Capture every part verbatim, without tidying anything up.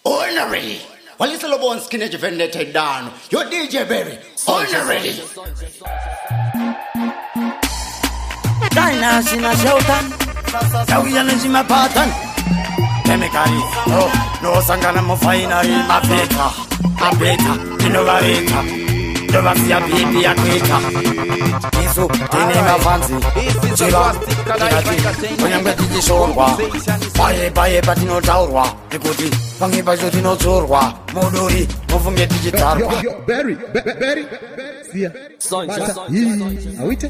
Honorary. Well, it's a bone skin edge vendetta down. Your D J Berry. Honorary. Dina sina shoutan. Kawiyana jima patan. Chemically. No, no sangana mo finally. Abeta. Abeta. Innovator. Dovasia bibi ya kwita. Isu inema fancy. Chiba. Konyanga tijishorwa. Baye baye batino taurwa. Ekuti pangi bajo tino chorwa. Modori mofunge tijitarwa. Yo yo Berry, Berry. Sia. Sonja. Awite.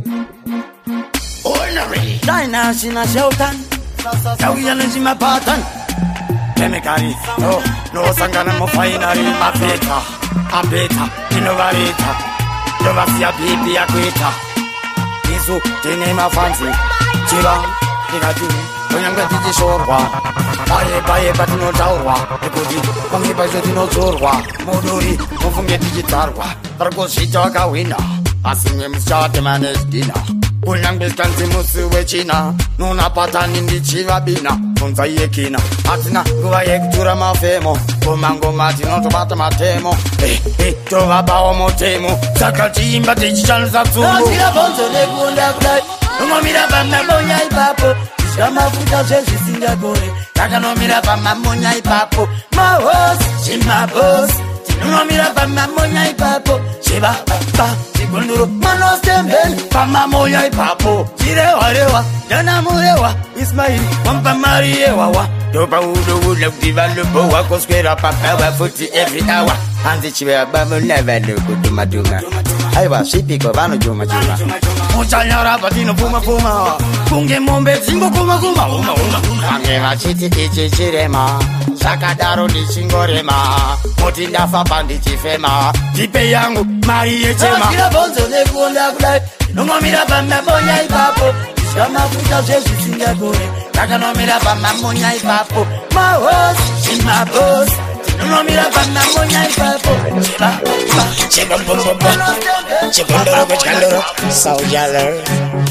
Honorary. Dina sina shoutan. Kawiyana jima patan. Chemically. No, no sangana mo finally. Abeta. Abeta, innovator. Dovasia bibi ya kwita. Isu tinema fancy. Chiba, ikati konyanga tijishorwa. Baye baye batino taurwa. Ekuti pangi bajo tino chorwa. Modori mofunge tijitarwa. Tarkoshita wakawina. Asinge mshate manestina. Unyangbilkanzi musuwe china. Nuna patani ndichiva bina. Funza yekina. Atina nguva yekutura mafemo. Gomango mati notobata matemo. Eh, eh, tova bao motemo. Saka chimba tichichanu za tsumu. Nasira bonzo nekunda kudai. Nomomira bama monya ipapo. Shama futa jezi singa gore. Kaka nomira bama monya ipapo. My horse, she my boss. Nomomira bama monya ipapo. Shiba, ba, Sigunduru, Manos Temben, Pama monya ipapo. Jirewa rewa, Dana murewa. Ismail, Wampa Mariewa. Dopa udo would look develop. Wako square up a power footy every hour. And the chiva babu never look to Maduma. I was shipping of Ano Juma Juma. Muchanyara Patino Puma Puma. Punge Mombe, Zimbo Puma Puma. Uma Uma. Angela Chiti Chirema. Sakadaro di Singorema. Motinda Fabandi Chifema. Tipe Yangu, Marie Chema. Kira Bonzo Nekunda Kudai. No Mamira Bamba Boya Papo. Shama Futa Jesu Singapore. Kaka no mira bamba monya ipapo. My horse, she my boss. No mira bamba monya ipapo. Chiba, chiba, chiba, chiba, chiba, chiba, Saujala.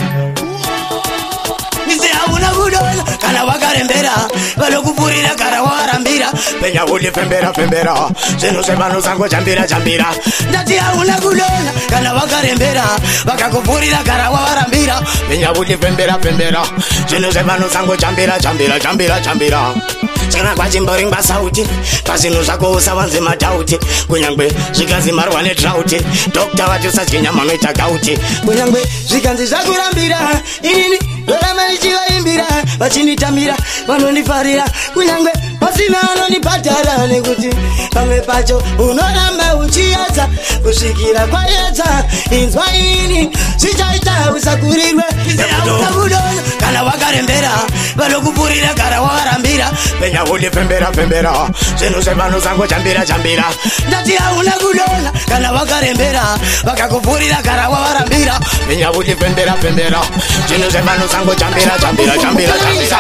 Nise hauna gudola, kana wakarembera. Balokupurira kara warambira. Penya uli fembera fembera. Zeno sebano zango jambira jambira. Ndati hauna gudola, kana wakarembera. Bakakupurira kara warambira. Penya uli fembera fembera. Zeno sebano zango jambira jambira jambira jambira. Chana kwa jimboring basauti. Pasino zako usawanze matauti. Kunyangwe zikazi marwane trauti. Dokta watu sachinya mameta kauti. Kunyangwe zikanzi zakurambira. Inini dola maichiwa imbira. Bachini tamira wanonifarira. Kunyangwe pasina anonipatara. Nekuti pame pacho unoramba uchiyaza. Kushikira kwa yeza. Inzwa inini sichaita usakurirwe. Unakudoza kana wakarembera. Balokupurira kara warambira. Penya uli fembera fembera. Zeno sebano zango jambira jambira. Ndati hauna kudola kana wakarembera. Bakakupurira kara warambira. Penya uli fembera fembera. Zeno sebano zango jambira jambira jambira jambira.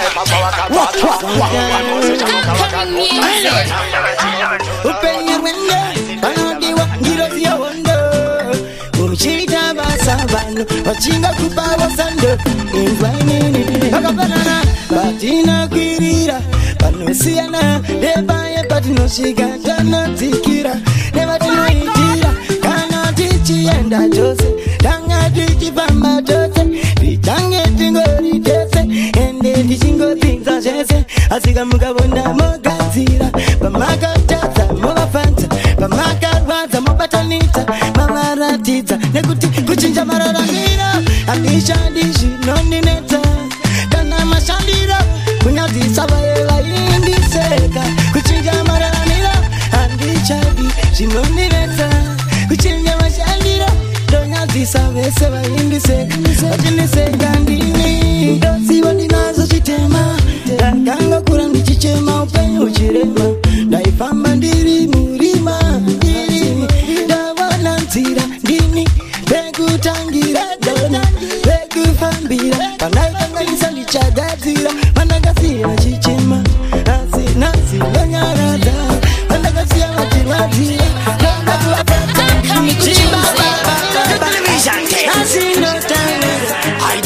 Upenya wende Panodi wa ngiro siya wando. Umchita basabano Wachinga kubawa sando. Inzwa inini Akabanana Batina kwirira Panusiana Debaye patino shigatana tikira Nebatino itira Kana tichi enda jose Tanga tichi pamba jose Vitange tingori jese Ende tichingo tingza jese Asika mukabunda mogazira Pamaka tata mogafanta Pamaka waza mobatanita Mamaratiza Nekuti kuchinja mararangira Andisha dishi nonineta Kana mashandira Kunyazi sabayela indiseka Kuchinja mararanira Andichadi Shinonireta Kuchinja mashandira Donyazi sabeseba indiseka Wajiniseka ndini Dosi wadinazo chitema Dakanga kurandi chichema Upenyo uchirema Daifamba ndiri murima Ndiri Dawana ntira Ndini Begu tangira Dona Begu fambira Panaitanga nisali chagazira Managasia chichema Nasi nasi Lanyarata Managasia machimatia Nangatu watata Ndini chimba Television Nasi no time High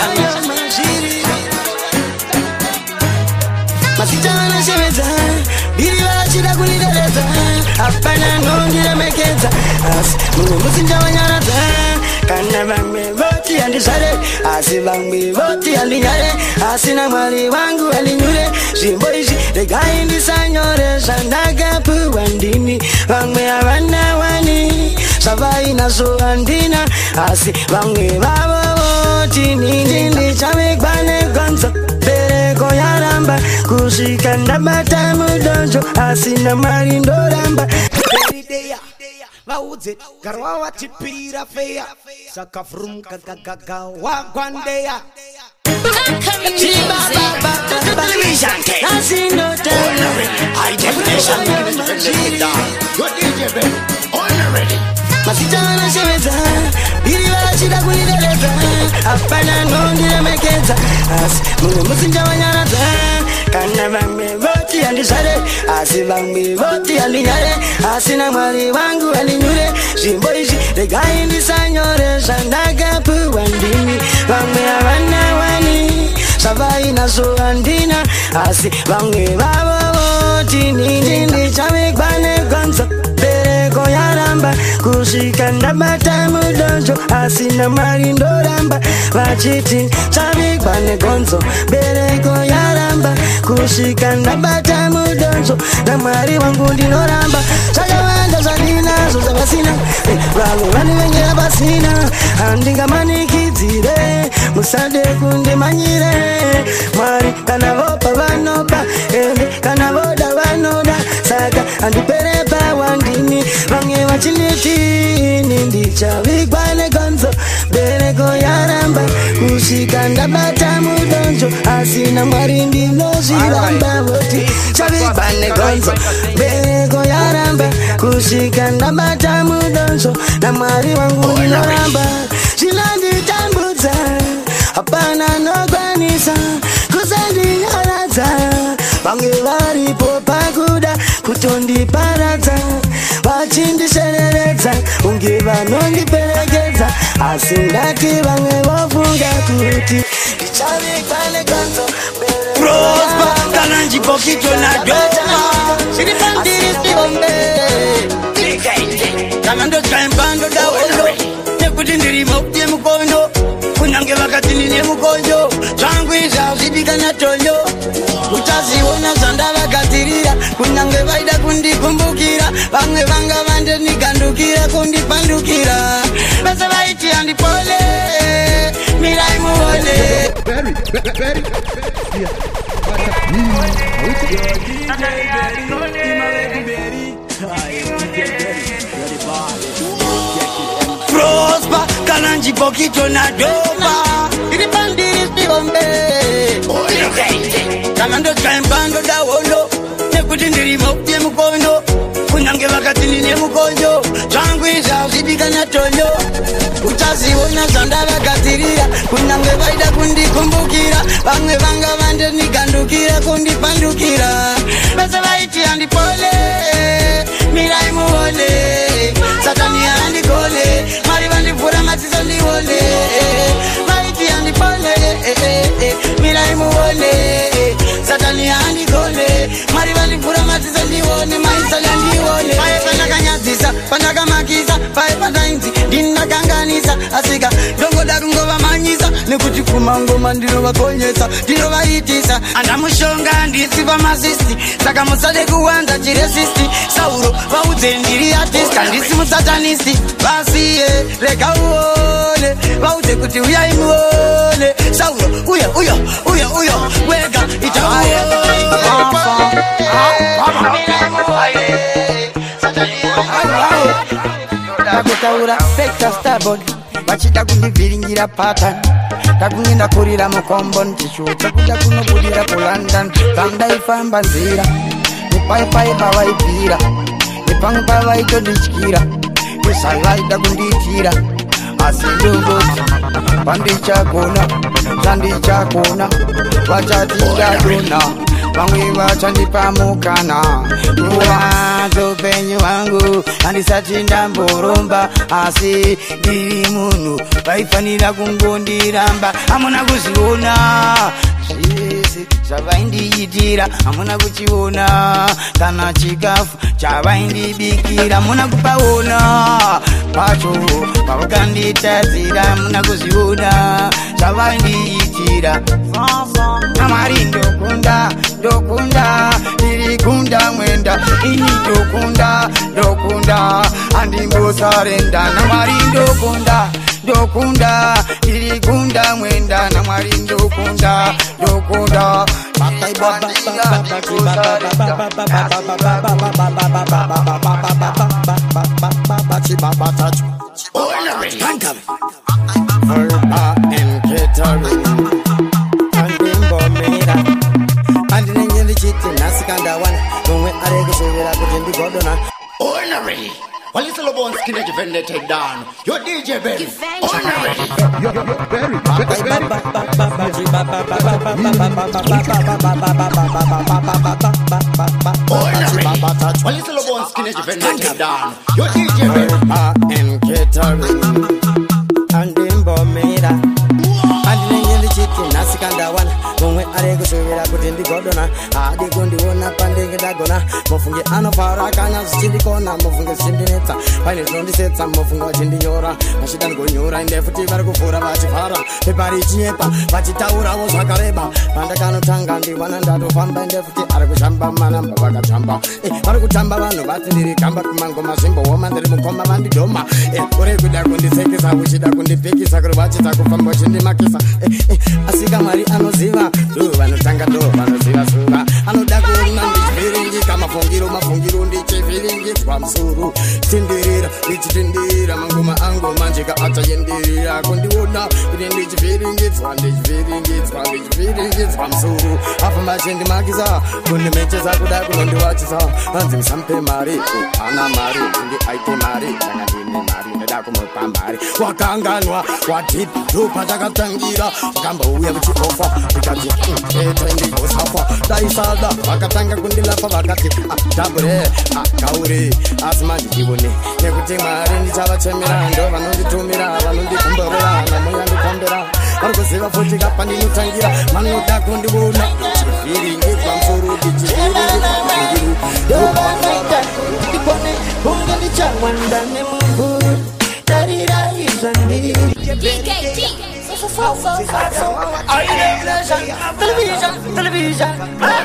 definition Masitana sheweza biri vachida kunideredza hapana nondiremekeza asi mumwe musinja wanyaradza kana vamwe voti handizvare asi vamwe voti handinyare asina mwari wangu handinyure zvimbo izvi regai ndisanyore zvandakapuwa ndini vamwe havana wani zvavainazvo handina asi vamwe vavo voti nini ndichavekwa negonzo bereko yaramba kusvika ndabata mudonjo asina mari ndoramba vaudze garwa watipira feya saka vrumka gagaga wagwandeya masitana sheveza biri vachida kunideredza hapana nondiremekeza asi mumwe musinja wanyaradza kana vamwe voti handizvare asi vamwe voti handinyare asina mwari wangu handinyure zvimbo izvi regai ndisanyore zvandakapuwa ndini vamwe havana wani zvavainazvo handina asi vamwe vavo voti nini ndichavekwa negonzo bereko yaramba kusvika ndabata mudonjo asina mari ndoramba vachiti chavekwa negonzo bereko yaramba kusvika ndabata mudonjo namwari wangu ndinoramba zvakawanda zvandinazvo zvavasina vamwe vanivengera pasina handingamanikidzire musade kundimanyire mwari kana vopa vanopa ende kana voda vanoda saka handipereba wandini vamwe vachinitini ndichavekwa negonzo bereko yaramba kusvika ndabata mudonjo asina mwari ndinozviramba voti chavekwa negonzo bereko yaramba kusvika ndabata mudonjo namwari wangu ndinoramba zvinanditambudza hapana nokwanisa kusandinyaradza vamwe varipo pakuda kutondiparadza vachindishereredza unge vanondiperekedza asi ndati vamwe vofunga kuti ndichavekwa negonzo prospa kana njipokitonadoa zviri pandiri siombe kana ndotsvaimbando daolo nekuti ndirimo yemukondo kunyange vakati ndine mukonjo zvangu izvi hazvidi kana tonyo uchaziona zvandavagadzirira kunyange vaida kundikumbukira vamwe vanga vandenigandukira kundipandukira vese vaiti handipole mirai muone prospa kana njipokito na dopa iri pandiri siombe kana ndotsvaimbando daolo nekuti ndirimo yemukondo kunyange vakati ndine mukonjo zvangu izvi hazvidi kana tonyo uchaziona zvandavagadzirira kunyange vaida kundikumbukira vamwe vanga vandenigandukira kundipandukira vese vaiti handipole mirai muone satani handikole mari vandivhura madziso ndione vaiti handipole mirai muone satani handikole mari vandivhura madziso ndione maisala ndione paye pandakanyadzisa pandakamakisa paye pandainzi ndinakanganisa asika ndongoda kungovamanyisa nekuti kumangoma ndinovakonyesa ndinovaitisa andamushonga ndisi pamasisti saka musade kuwanza chiresisti sauro vaudze ndiri artist handisi musatanisti vasiye rega uone vaudze kuti uyai muone sauro uya uya uya uya wega itaua takutaura pekta starboard vachida kundivhiringira pattern takungenda kurira mukombo ndichishuta kuda kunobudira kulondon vandaifamba nzira nepaipai pavaibvira nepamwe pavaitondityira esavaida kundiitira asi ndongoti pandichagona zvandichagona vachati ndadona vamwe vachandipa mukana kuva upenyu hwangu handisati ndamboromba asi ndiri munhu vaifanira kungondiramba hamuna kuzviona zvese zvavaindiitira hamuna kuchiona kana chikafu chavaindibikira hamuna kupaona pacho pavakanditadzira hamuna kuzviona zvavaindiitira namwari ndokunda ndokunda ndiri kunda mwenda ini ndokunda ndokunda handimbosarenda namwari ndokunda ndokunda ndiri kunda mwenda namwari ndokunda ndokunda Honorary. While it's all about skin edge vendetta down. Your D J Berry. Honorary. Berry. Berry. Honorary. While it's all about skin edge vendetta down. Your D J Berry. And catering. And in Bomera. Nasikandawana mumwe arekusuvira kuti ndigodona adi kundiona pandenge ndagona mufungi anofara akanya zvichindikona mufungi zvichindinetsa paine zvinondisetsa mufungi vachindinyora vachida ngonyora inde futi vari kuvhura vachivhara pepa richinyepa vachitaurawo zvakareba pandakanotanga ndiwana ndatofamba inde futi ari kushamba manamba vakatamba vari kutamba vanhu vati ndiri gamba kumangoma zvimbooma ndiri mukomba vandidoma uri kuda kundisekesa uchida kundipikisa kuri vachida kufamba uchindimakisa asika mwari anoziva do vanotanga do vanoziva zuva anoda kuona ndichiviringika mafungiro mafungiro ndichiviringidzwa musuru tindirira ndichitindira mangoma angu manjika achayendirira kundiona kuti ndichiviringidzwa ndichiviringidzwa ndichiviringidzwa musuru afamba chindimakisa kundimechesa kuda kunondiwachisa anzi musampe mari ana mari ndi aite mari kana ndine mari ndoda kumupa mari wakanganwa watipa ndo patakatangira vakambouya kuchiofa vikati eta ndikosafa daisada vakatanga kundilapa vakati dabure kauri asi mandikione nekuti mwari ndichavachemera ndo vanonditumira vanondikomborera namoyandikombera vari kuziva futi kapa ndinotangira manoda kundiona chiviringirwa msuru ndichiviringirwa Television, television,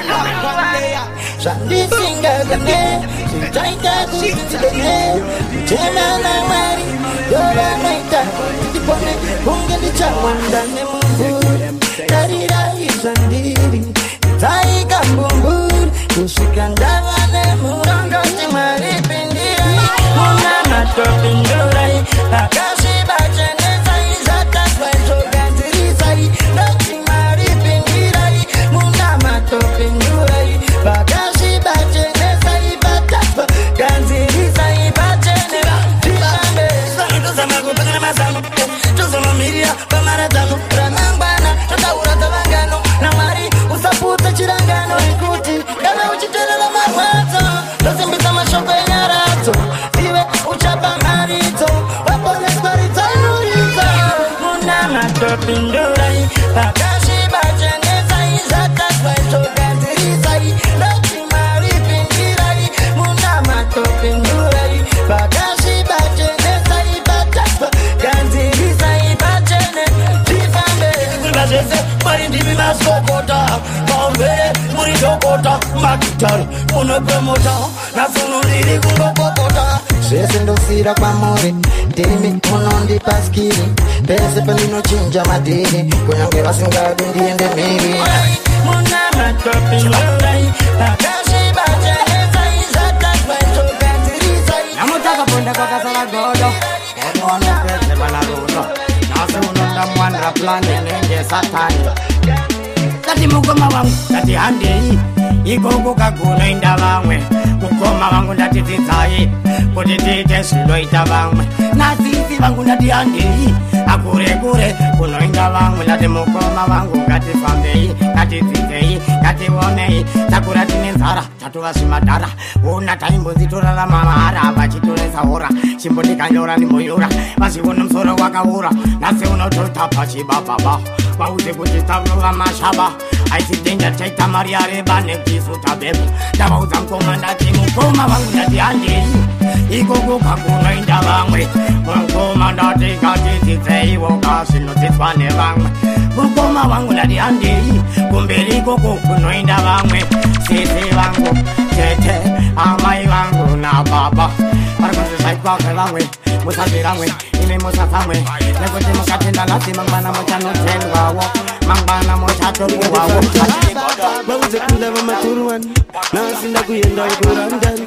Sunday singer the name, Sintaita Kuchine, Chena Mari, Yola Naita, Tipone, Hungeli Chawanda Nemu, Tarira is Sandiri, Taika Bumbur, Kushikandava Nemuranga Timari Pindira, Muna Topindurai, Akashi Bajane, Zaka, Gantiri Sai, Natimari Pindirai, Muna Topindurai, Bagashi Bajane, Sai Batapa, Gantiri Sai Bajane, Timambe, Samago, Panamasan, Josama Miria, Pamaratano, Ranambana, Taura Tavangano, Namari, Usaputa Chirangano, Kuti, Gana Uchitela Marmato, doesn't become a shopper, Vive Uchapa Marito, Wapones Marita, Munama Topindurai, Bagashi Bajane, Zaka, Gantiri Sai, Natimari Pindirai, Munama Topindurai, Bagashi Bajane, Sai Batapa, Gantiri Sai Bajane, Tifambe, Bajese, Marindi Masokota, Bombe, Muridokota, Makitari, Munopromota, Nasuno Liri Gungokota. Sendo sira kwa more Demi unondi paskiri Bese pelino chinja madini Kunyange wasinga bindi ende miri Munama Topindurai, Bagashi Bajane, Sai Zaka, Gantiri Sai. namutaka ponda kwa kasala godo Eno ano pete balaruno Nase unonda mwana plane nenge satani Tati mukoma wangu, tati handei Ikoku kakuna inda vangwe Mukoma wangu ndati tizai Kuti tite sulo ita vangwe Nasisi vangu ndati handei Akure kure kuno inda vangwe Lati mukoma wangu kati fambei ngatidzidzei ngatiwonei takura tine nzara tatova zvimadhara ona taimbonzitorarama mahara vachitoresa hora chimbondikanyora ndimboyora vachiona musoro wakaura nhasi unototapa chibababa vauze kuti tarova mashaba aititenja taita mari yareba nekisu tabeba ndavaudza mukoma ndati mukoma vangu ndati handei ikoko kakunoinda vamwe mukoma ndati ngatidzidzeiwo kazvinodzidzwa nevamwe mukoma vangu ndati handei kumberi ikoko kunoinda vamwe sese vangu tete amai vangu nababa vari kuzvizvaitwazve vamwe musazviramwe ime musafamwe nekuti mukatenda nhasi mangwana muchanotendwawo mangwana muchatokuwawo vauze kunda vamaturuwani nasinda kuenda kurandani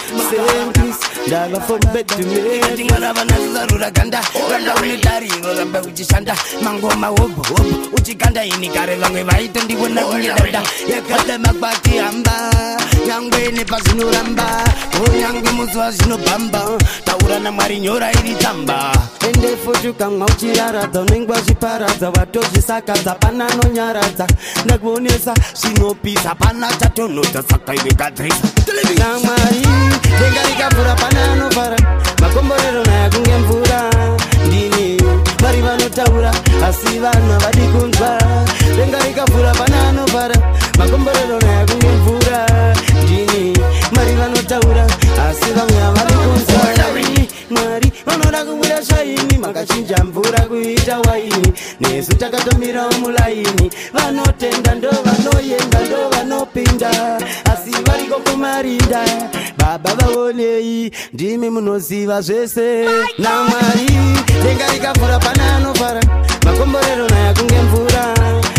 senkis ndava from bed to bed ndingana vanazarura ganda ramba unetariro ramba uchishanda mangoma wobo wobo uchiganda ini kare vamwe vaitondivona kunyedanda yakada magbati hamba nyangwe nepazvinoramba onyangwe muzuva zvinobhamba taura namwari nyora iri tamba ende futi ukamwa uchiaradza unenge wachiparadza watozvisakadza pana anonyaradza ndakuonesa zvinopisa pana chatonodza saka inegadzirisa namwari denga rikavhura pana anovhara makomborero naya kunge mvura ndini vari vanotaura asi vanhu havadi kunzwa denga rikavhura pana anovhara makomborero naya kunge mvura ndini mari vanotaura asi vamwe havadi kunzwa mwari vanoda kuwira shaini makachinja mvura kuita waini nesu takatomirawo mulaini vanotenda ndo vanoenda ndo vanopinda asi variko kumarinda baba vaonei ndimi munoziva zvese namwari denga rikavhura pana anovhara makomborero naya kunge mvura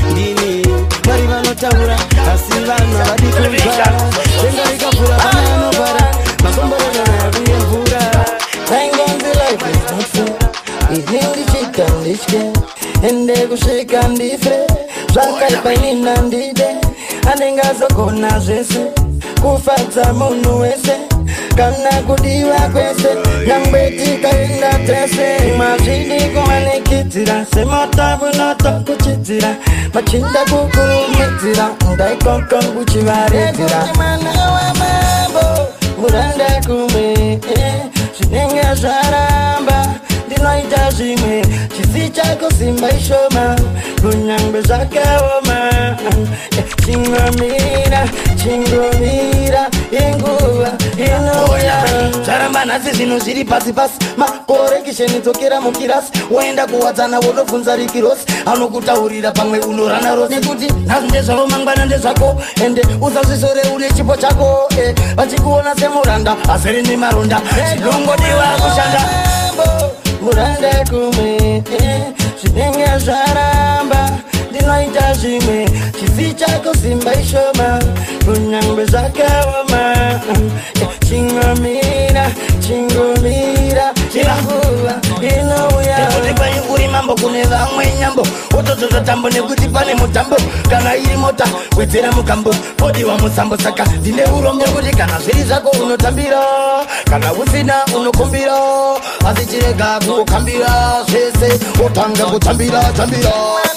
ndini mwari vanotaura asi vanhu havadi kunzwa denga rikavhura pana anovhara makomborero naya kunge mvura. Thank God the life is not fair. It's nearly chicken, this game. And they go shake and different. Zvakai painina ndide. Anenga zokona zvese. Kufadza munhu wese. Kana kudiwa kwese. Nyangwe kaenda tese. Mazvidi kumanikidzira. Semota bunota kuchidzira. Machinda kukurumidzira. Ndaikoko kuchivaridzira. Mwana wa mambo. Muranda kume. Zvinenge zvaramba ndinoita zvimwe chisi chako simba ishoma kunyangwe zvakaoma chingomira chingomira inguva inouya zvaramba nhasi zvinhu zviri pasi pasi makore kisheni dzokera mukirasi woenda kuwadzana wodobvunza rikirosi anokutaurira pamwe unorana rosi nekuti nhasi ndezvavo mangwana ndezvako ende usazvizore une chipo chako vachikuona semuranda azere nemaronda zvinongodiwa kushanda muranda kumwe zvinenge zvaramba ndinoita zvimwe chisi chako simba ishoma kunyangwe zvakaoma chingomira chingomira chinguva inouya ekuti uri mambo kune vamwe nyambo wotodzodza tambo nekuti pane mutambo kana iri mota wedzera mukambo podiwa musambo saka ndine urombo kuti kana zviri zvako unotambira kana usina unokumbira asi chirega kukambira zvese wotanga kutambira tambira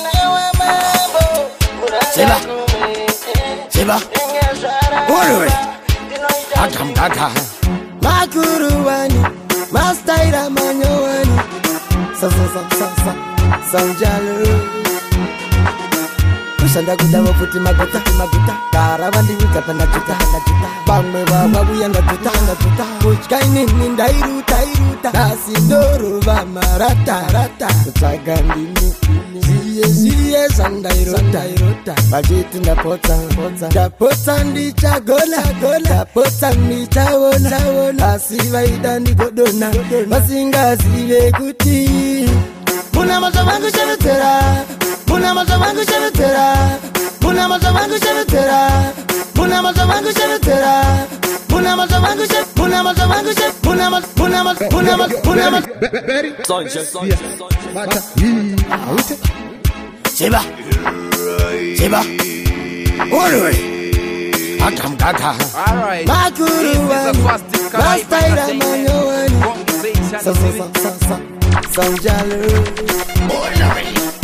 Seba Seba Uri Atam Tata Makuruwani Mastaira Manyowani Sa sa sa sa sa Sanjalo Kushanda kudama futi magota magota Karava ndiwika panda juta juta Bamwe wawa uyanga juta juta Kuchkaini nindairuta iruta Nasi ndoro va marata rata Kutsaga ndini Ziye ziye sandairota irota Vajiti ndapota Ndapota ndichagona Ndapota ndichawona Asi vaida ndigodona Vasingazive kuti Muna maza wangu shabetera Muna maza wangu shabetera Muna maza wangu shabetera Muna maza wangu shabetera Muna maza wangu shabetera Muna maza wangu shabetera Muna maza Muna maza Muna maza Muna maza Sonja Mata Awite Seba Seba Uri Atam Tata Alright, Makuruwani Mastaira Manyowani Sa sa sa sa sa Sanjalo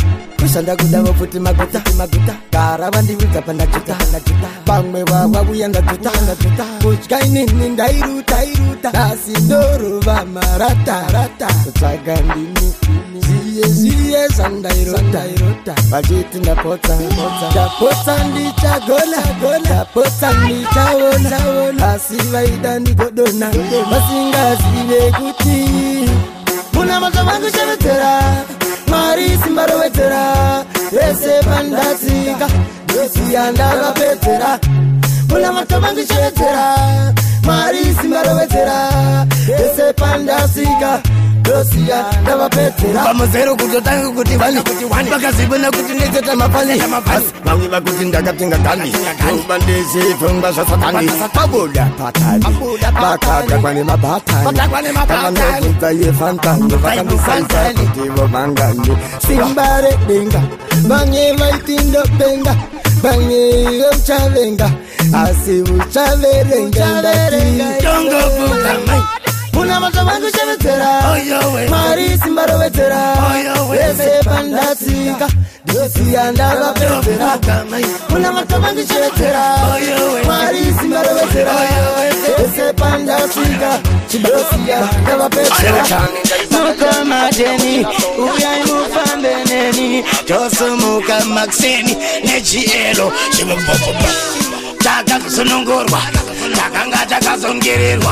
kushanda kuda vofuti maguta maguta gara vandividza pandajuta ndajuta vamwe vavavuya ndajuta ndajuta kutya inini ndairuta iruta asi ndorova marata rata kutsvaga ndini ziye ziye zvandairota irota vachiti ndapotsa ndapotsa ndichagona ndapotsa ndichaona asi vaida ndigodona vasingazive kuti muna mata vangu shavedzera Mwari simba rovedzera vese pandatsika ndosiya ndakapedzera muna mata vangu shavedzera Mwari simba rovedzera vese pandasika ndosiya ndakapedzera pamuzero kutotanga kuti vani vakazivona kuti ndecheta mapani vamwe vakuti ndakatenga gani uba ndese pfungwa zvasatani pabuda patani vakagakwa nemabatani kavanobvudza yefantando vakamisaisa kuti vomangani simba redenga vamwe vaiti ndopenga vamwe veuchavenga asi uchaverenga ndati tongovuka mai muna mata vangu shavedzera Mwari simba rovedzera vese pandatsika ndosiya ndakapedzera muna mata vangu shavedzera Mwari simba rovedzera vese pandasika ndosiya ndakapedzera mukamateni uyai mufambe neni tosumuka makseni nechielo chimupopopa takazonongorwa takanga takazongererwa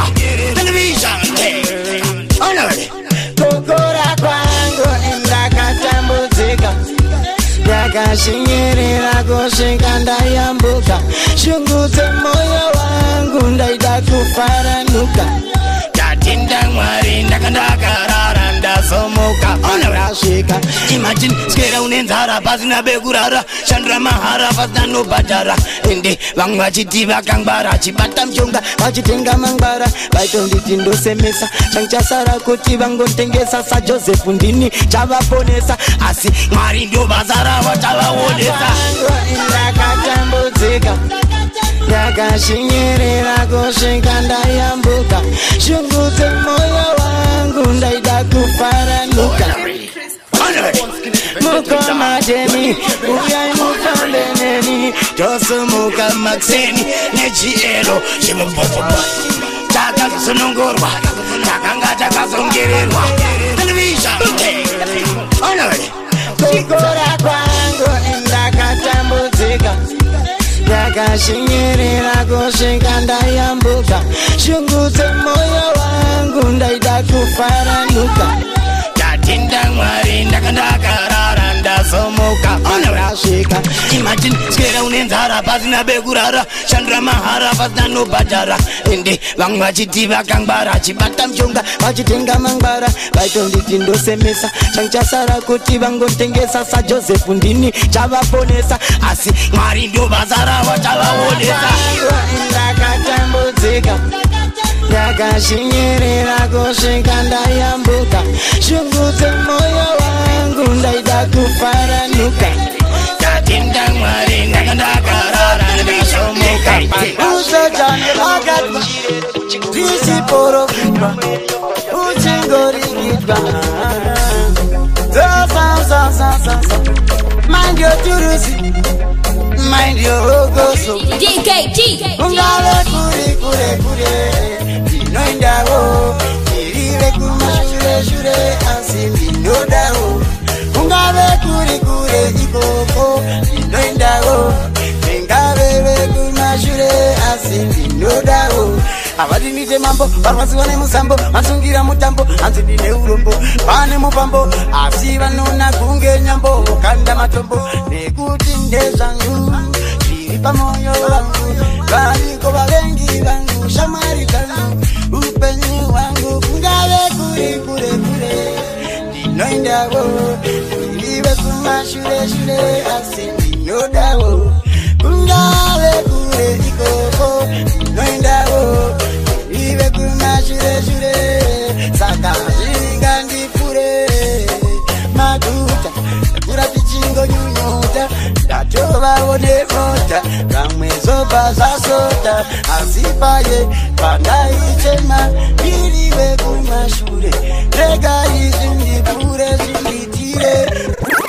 kokora kwangu ndakatambudzika ndakashinyirira kusvika ndayambuka shungudze moyo wangu ndaida kufaranuka ndatinda Mwari ndakandakarara ndazomuka onarasvika imagine skera unenzara pasina bekurara shandura mahara pasina nobhadhara ende vamwe vachiti vakangwara chibata mshonga vachitenga mangwara vaitonditi ndosemesa changu chasara kuti vangotengesa saJoseph ndini chavaponesa asi Mwari ndo basa ravo chavaonesa ndakatambudzika ndakashinyirira kusvika ndayambuka shungudze moyo wangu ndaida kufaranuka mukomateni uyai mufambe neni tosumuka makseni nechielo chimupopopa takazonongorwa takanga takazongererwa kukora kwangu ndakatambudzika ndakashinyirira kusvika ndayambuka shungudze moyo wangu ndaida kufaranuka ndatinda Mwari ndakandakarara ndazomuka onarasvika imagine skera unenzara pasina bekurara shandura mahara pasina nobhadhara ende vamwe vachiti vakangwara chibata mshonga vachitenga mangwara vaitonditi ndosemesa changu chasara kuti vangotengesa saJoseph ndini chavaponesa asi Mwari ndo basa ravo chavaonesa ndakatambudzika ndakashinyirira kusvika ndayambuka shungudze moyo wangu ndaida kufaranuka ndatinda Mwari ndakandakarara ndazomuka usojane vakatwa tisiporofitwa uchingorigitwa zasasasasasa mind your turusi mind your ogoso D K G ungale kure kure kure noindawo irive kumashure shure asi ndinodawo ungave kuri kure ikoko ndinoindawo ngaveve kumashure asi ndinodawo avati ndite mambo varwasiwa nemusambo vansungira mutambo hanzi ndine urombo pane mupambo asi vanona kunge nyambo kanda matombo nekuti ndezvangu zviri pamoyo vangu variko vavengi vangu shamwari dzangu upenyu hwangu kungave kuri kure kure ndinoindawo ive kumashure shure asi ndinodawo kungave kure ikoko ndinoindawo ive kumashure shure saka zvingandipfure maguta kura tichingonyunyuta ndatovawo nemota vamwe zobva zvasota asi paye pandaichema irive kumashure rega izvi ndipfure zvinditire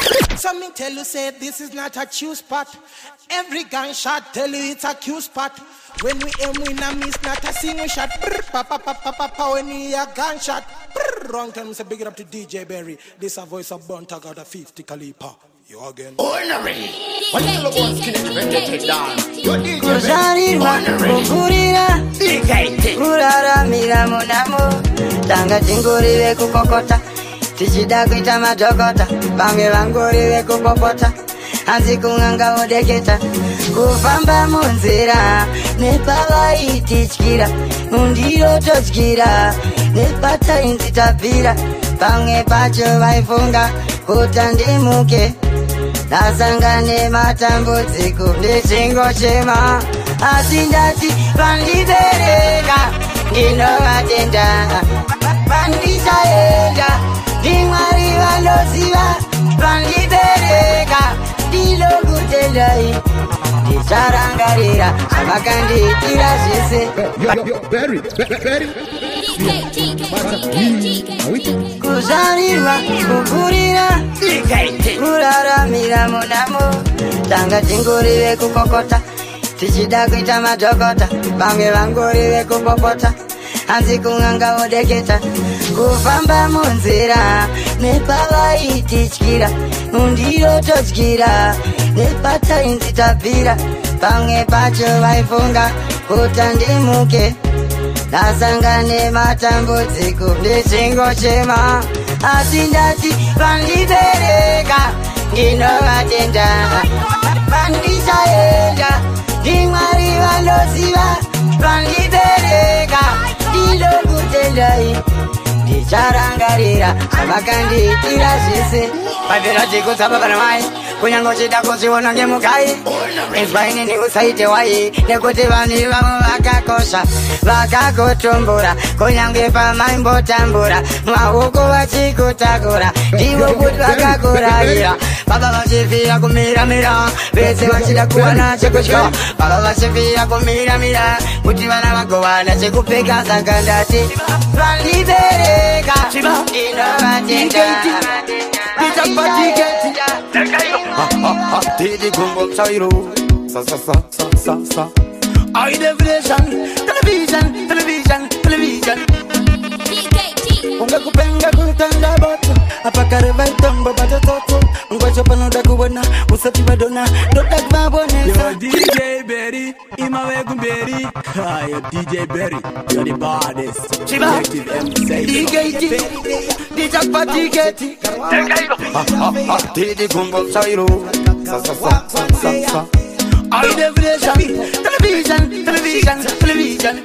So me tell you, say this is not a chew spot. Every gunshot tell you it's a Q spot. When we aim, we not miss, not a single shot. Brr, pa pa pa pa pa pa. When we a gunshot. Brr, wrong time, say big it up to D J Berry. This a voice of Bon Tag out of fifty caliber. You again. Honorary. When you look on skin and vendetta down, your D J Berry. Honorary. Urara mira monamo. Tanga tinguri we kukokota. Tichida kuita madogota. Bange vanguri we kupopota. Anzi kunganga odeketa. Kufamba munzira. Nepava itichkira. Undiro tochkira. Nepata inzitabira. Bange pacho vaifunga. Kutandimuke. Nasangane matambudziko. Ndichingo chema. Asindati vandibereka. Ndinovatenda. Vandichaenda. Ndimwari vanoziva. Vandibereka. Ndinokutendai. Ndicharangarira zvamakandiitira zvese. Berry, Berry. Kuzarirwa, kukurira, kuraramira munamo. Tanga tingurive kukokota. Tichida kuita madhokota. Bange vangurive kupopota. Hanzi kunganga odeketa. Kufamba munzira. Nepava itichkira. Undiro tochkira. Nepata inzitabira. Bange pacho vaifunga. Kutandimuke. Nasangane matambudziko. Ndichingo chema. Asindati vandibereka. Ndinovatenda. Vandichaenda. Ndimwari vanoziva. Vandibereka. Ndinokutendai. Ndicharangarira zvamakandiitira zvese. Pabvira chikutsapa pana mai. Kunyange chida kuziona ngemukai. Ezvaine neusaite wai. Nekuti vanhu vavo vakakosha. Vakakutumbura. Kunyange pamaimbotambura. Maoko vachikutakura. Ndivo kuti vakakurayira. Baba vachifira kumira-mira. Vese vachida kuwana chekutya. Baba vachifira kumira-mira. Kuti vana vagowana chekupfeka saka ndati. Vandibereka. Ndinovatenda. Didi gumbo chairo, sa sa sa sa sa sa. Eye definition, television, television, television. Unga kupenga kutanda boto, apakare vaitombo bata toto. Unga chopano da kubona, usati badona, dota kubabonesa. Yo D J Berry, imawe kumberi. Ah, yo D J Berry, you're the baddest. Chiba, D K T, D J Patiketi. Didi gumbo chairo, sa sa sa sa sa sa. Eye definition, television, television, television.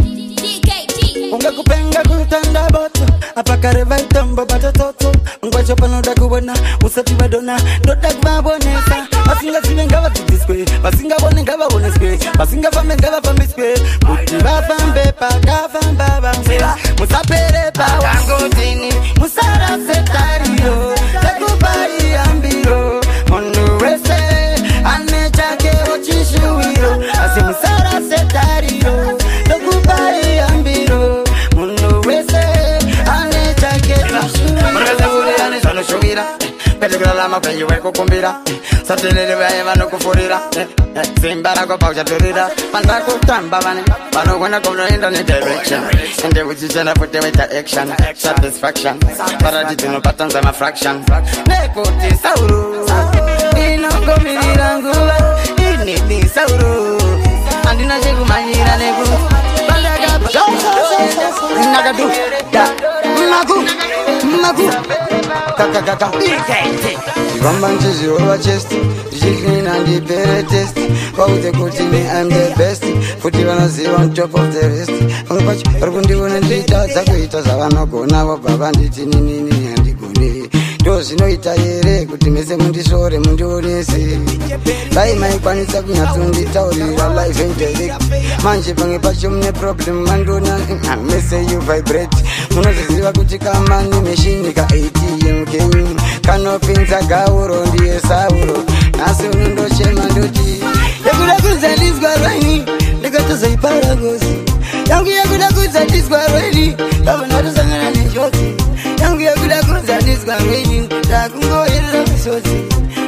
Unga kupenga kutanda boto, apakare vaitombo bata toto. Unga chopano da kubona, usati badona, dota kubabonesa. Basinga singa vatiskwe, basinga bonenga baboneskwe, basinga famenga bafambiswe. Muti bafambe pakafamba bamsela, musapere pawangotini, musara setario, takubai ambiro, mundu wese, anechake ochishuwiro, asi musara setario, takubai ambiro, mundu wese, anechake ochishuwiro. Mrezavule anesano shuwira, pelegula lama penye weko kumbira. Satilele vae vano kufurira. Zimbara kwa paucha turira. Panda kutamba vane. Vano kwenda kumno in the direction. And they would just end up with the action. Satisfaction. Paradise no patterns I'm a fraction. Nekoti sauru. Ino gomirira nguva. Ini ni sauru. Andina sheku manira neku. Panda kapa. Nagadu. Da. Magu. Magu. Kaka kaka. Vamba nchizi over chest. Jikni nandi pere test. Kwaute kuti me I'm the best. Futi vanaziva on top of the rest. Vangapachi varikundi vona ndita zakuita zavanogona vabva nditi nini nini handigoni. Ndo zvinoita here kuti mese mundishore mundionese. Dai maikwanisa kunyatsonditaurira life and direct. Manje pamwe pacho mune problem mandona mese you vibrate. Munozviziva kuti kama ni machine ka A T M kenyu kanopinza gauro ndiye sauro. Nasi unondochema ndoti yakuda kuzaliswa rwaini ndikatozoipara ngozi yangu yakuda kuzaliswa rwaini kavanatosangana nenjodzi yangu yakuda kuzaliswa rwaini ndakungoerera misodzi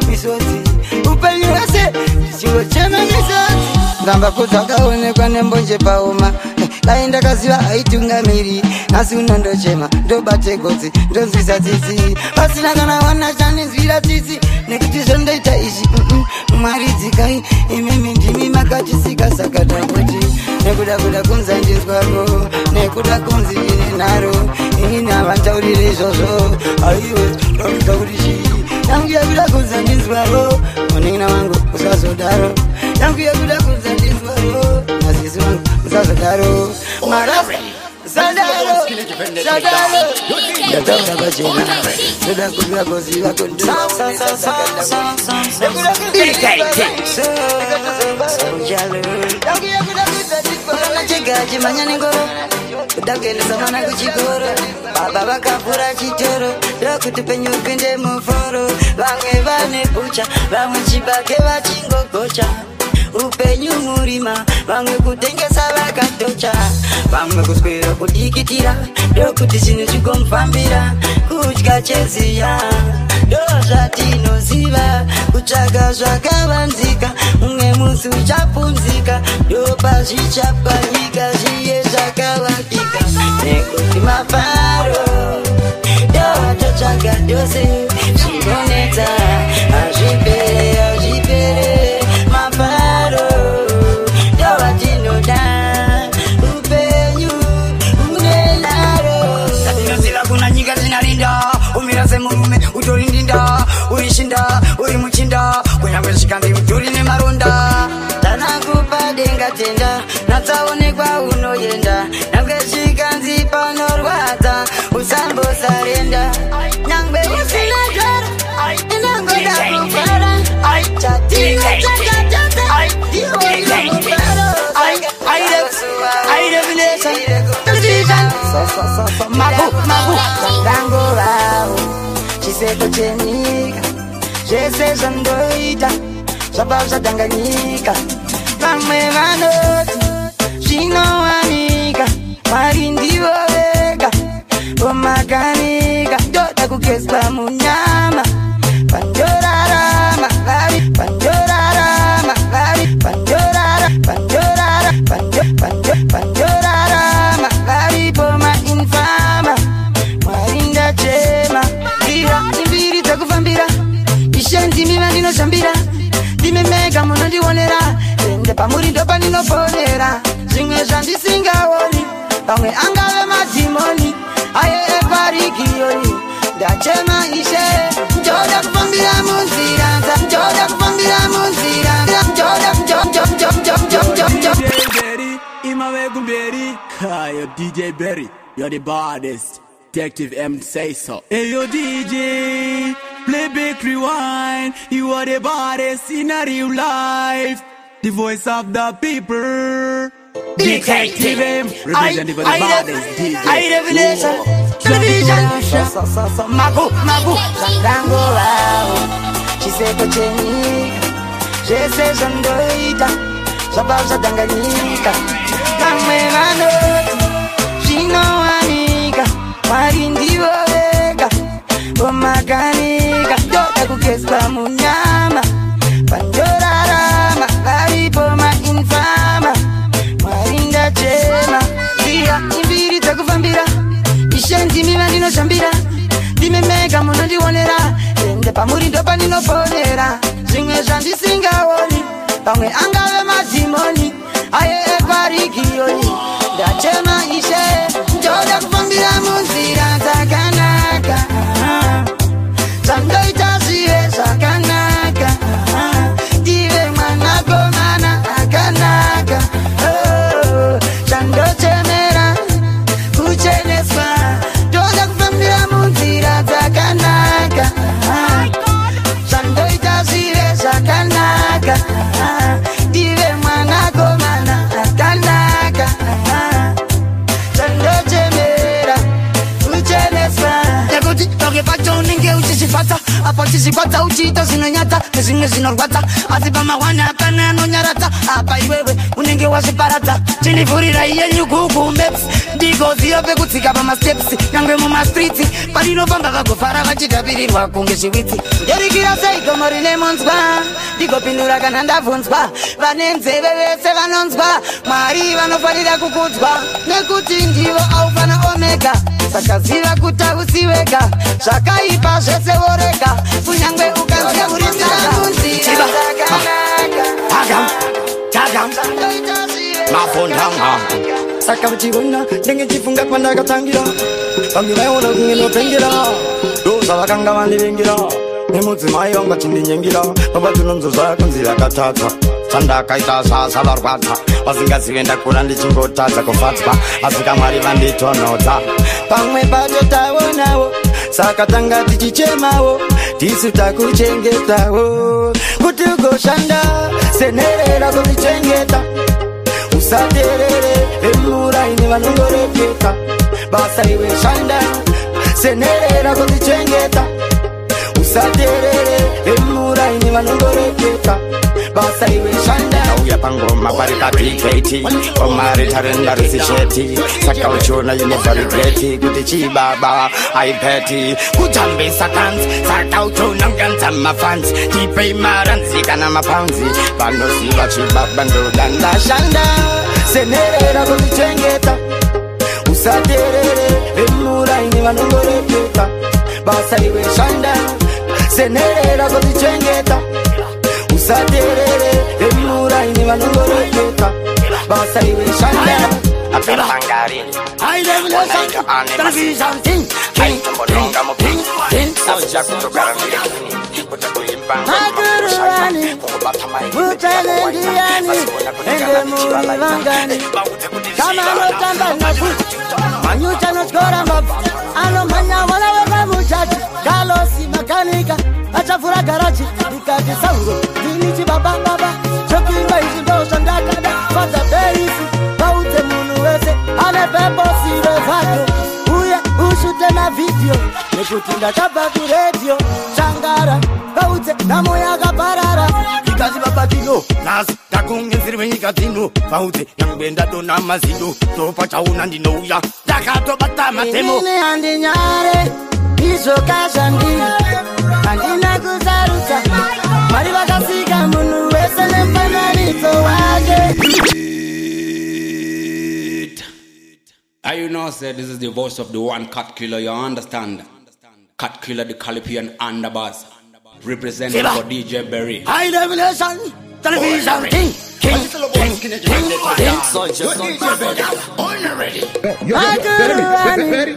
ndamba kudzakaonekwa nembonje pauma dai ndakaziva aitungamiri asi unondochema ndobate gotsi ndonzwisa tsitsi pasina kana wana chanenzwira tsitsi nekuti zvondoita izvi mwari dzikai imimi ndimi makatisika saka ndangoti nekuda kuda kunza ndinzwaro nekuda kunzi ine nharo inini havantaurire izvozvo aiwe ndoita kuti chii yangu yakuda kunza ndinzwaro munina wangu usazodaro yangu yakuda kunza ndinzwaro nazisi wangu usazodaro marafa Sadaro, Sadaro, Yataura bajena, Sada kubira gozi wako ndu. Chegaji manyani ngoro, udagele samana kuchikoro, baba bakapura chitoro, dokuti penyu pinde muforo, vange vane bucha, vange chibake vachingo gocha. Upenyu murima, vamwe kutengesa vakatocha, vamwe kuswera kudikitira, ndokuti zvinhu zvikomufambira, kudya cheziya, ndozvatinoziva, kutsvaga zvakavanzika, umwe musi uchapunzika, ndopazvichapwanyika, zviye zvakavakika, nekuti mafaro, ndototsvaga dose, zvinonetsa, hazvipere, hazvipere, mafaro, ndovatinoda, upenyu, unenaro. Tatinoziva kuna nyika zinarinda, umira semurume, utori ndinda, urishinda, uri muchinda, kunyangwe zvikambi utori nemaronda. Tanakupa denga tenda, natsaonekwa unoyenda, nyangwe zvikanzi panorwadza, usambosarenda, nyangwe usina gara, inangoda kufara, chatinga chakatata, iwo inokufara. I revelation, television, mabu, mabu, dango rao, chiseko chenyika, chese zvandoita, zvabva zvadanganyika, vamwe vanoti zvinowanika, Mwari ndivo vega, vomakanika, ndoda kugezwa munyama, pandorarama, vari, pandorarama, vari, pandorara, pandorara, pando, pando, pandorarama, vari poma infama, Mwari ndachema, ndira, imbiri dzakufambira, ishendimi vandinoshambira, ndimemeka munondionera, ende pamuri ndopa ndinoponera, zvimwe zvandisingaoni, pamwe angave madhimoni, aye eparikiyoni, ndachema ishe, njoda kufambira munzira, njoda kufambira munzira, njoda, njoda, njoda, njoda, njoda, njoda. D J Berry, Imawe Gumberi, ah, yo D J Berry, you're the baddest. Detective M say so. Hey yo D J, play back rewind. You are the baddest in a real life. The voice of the people. Detective M, representing for the baddest D J. I revelation, television, mabu, mabu, dango rao, chiseko chenyika, chese zvandoita, zvabva zvadanganyika, vamwe vanoti zvinowanika, Mwari ndivo vega, vomakanika, ndoda kugezwa munyama, pandorarama, vari poma infama, Mwari ndachema, ndira, imbiri dzakufambira, ishendimi vandinoshambira, ndimemeka munondionera, ende pamuri ndopa ndinoponera, zvimwe zvandisingaoni, pamwe angave madhimoni, aye eparikiyoni, ndachema ishe, njoda kufambira munzira dzakanaka, zvandoita zvive zvakanaka, ndive mwanakomana akanaka, zvandochemera kucheneswa, ndoda kufambira munzira dzakanaka, zvandoita zvive zvakanaka, ndive mwanakomana akanaka, zvandochemera apo chichikwata uchiita zvinonyata nezvimwe zvinorwadza asi pamawana hapana anonyaradza apa iwewe unenge wazviparadza chinivhurira iye nyugugu maps ndigoziva pekutsika pamasteps nyangwe mumastriti parinofamba vagofara vachitapirirwa kunge zviwitsi nderikira sei gomo rine munzwa ndigopindura kana ndabvunzwa vane nzeve vese vanonzwa mwari vanofanira kukudzwa nekuti ndivo alfa naomega saka ziva kuti hausiwega zvakaipa zvese worega kunyangwe ukanzwa kurisaakunzira mafondanga saka uchiona ndenge chifunga pandakatangira vange vaiona kunge nopengera ndoza vakanga vandivengira nemudzimai vanga chindinyengira vabatunonzo zvakunzi vakatadza chandakaita zvasa varwadza vasingazive ndakura ndichingotadza kufadzwa asi kamwari vanditonodza pamwe pacho tavonawo saka tanga tichichemawo tisu takuchengetawo kuti ugoshanda senherera kuzichengeta usaterere emuraini vanongoreketa basa iwe shanda senherera kuzichengeta usaterere emuraini vanongoreketa basa iwe shanda uya pangoma pari pabriketi omaretarenda risisheti saka uchiona univeregreti kuti chibaba aipeti kutambisa kanzi saka uchiona nganza mafanzi tipei maranzi kana mapanzi vanosiva chibaba ndodanda shanda senherera kuzichengeta usaterere emuraini vanongoreketa basa iwe shanda senherera kuzichengeta usaterere emuraini vanongoreketa basa iwe shanda apera hangari I live in a television thing king tombonga mupingi soja kutogara ngini kutakulimba Magurani Mutanendiani Ende muri vangani Kama no tamba nafu Manyucha no skora mabu Ano manya wala weka muchachi Galosi makanika Achafura garaji Ikati sauro Dinichi baba baba Chokinga isi dosha ndakada Fata beisi Baute munu wese Ane pepo sire vato Uye ushute na video Nekutinda kabaku radio Shangara Baute namo yaga parara Ikazi babatino Nasi takungi zirwe nikatino Baute nangwenda dona mazido Topa chauna ndinouya Takato batama temo Nini handi nyare Iso kashandi Andina kuzaruta Mari wakasika munu wese Nempananito wage I you know say this is the voice of the one cut killer, you understand? Cut killer the Calipian underbass. Representing for D J Berry. High Revelation Television King King King King King Soldier Soldier already Very,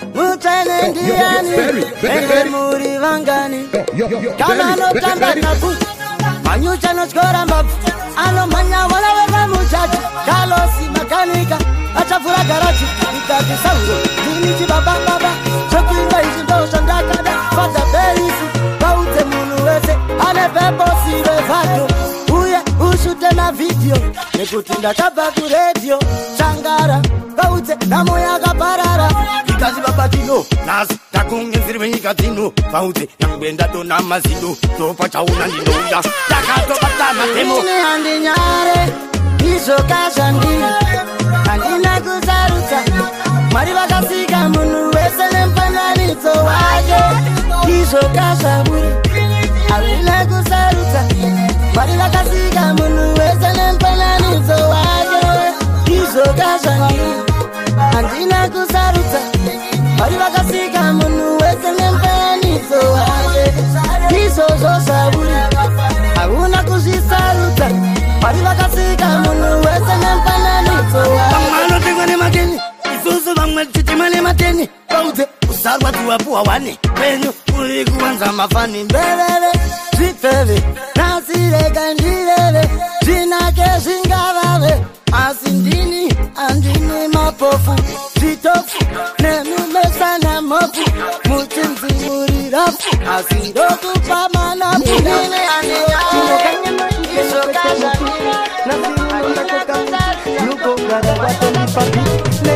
Mutanendiani Ende muri vangani Kama no tamba nafu Manyucha no skora mabu Ano manya wala weka muchachi Galosi makanika Achafura garaji Ikati sauro Dinichi baba baba Chokinga isi dosha ndakada Fata beisi Baute munu wese Ane pepo sire vato Uye ushute na video Nekutinda kabaku radio Shangara Baute namo yaga parara Ikazi babatino Nasi takungi zirwe nikatino Baute nangwenda dona mazido Topa chauna ndinouya Takato batama temo Nini handi nyare Iso kashandi Andina kuzaruta Mari wakasika munu wese Nempananito wage Iso kashaburi Awina kuzaruta Mari wakasika munu wese Nempananito wage Iso kashandi Andina kuzaruta Mari wakasika munu wese Nempananito wage Iso zoshaburi Awuna kuzisaruta Mari wakasika munu wese Nempananito wage Bangmano tingwane mageni Isusu bangma chichimane mateni Baute usarwa tuwapuwa wane Penyu uri kuwanza mafani mbelele Zvipfeve nasireka ndirele Zvinake zvingavave Asi ndini andini mapofu Zvitofu nemimesana mofu Muchinzi muri rafu Asi ndokupa manafu Ndine aniyane Iso kasha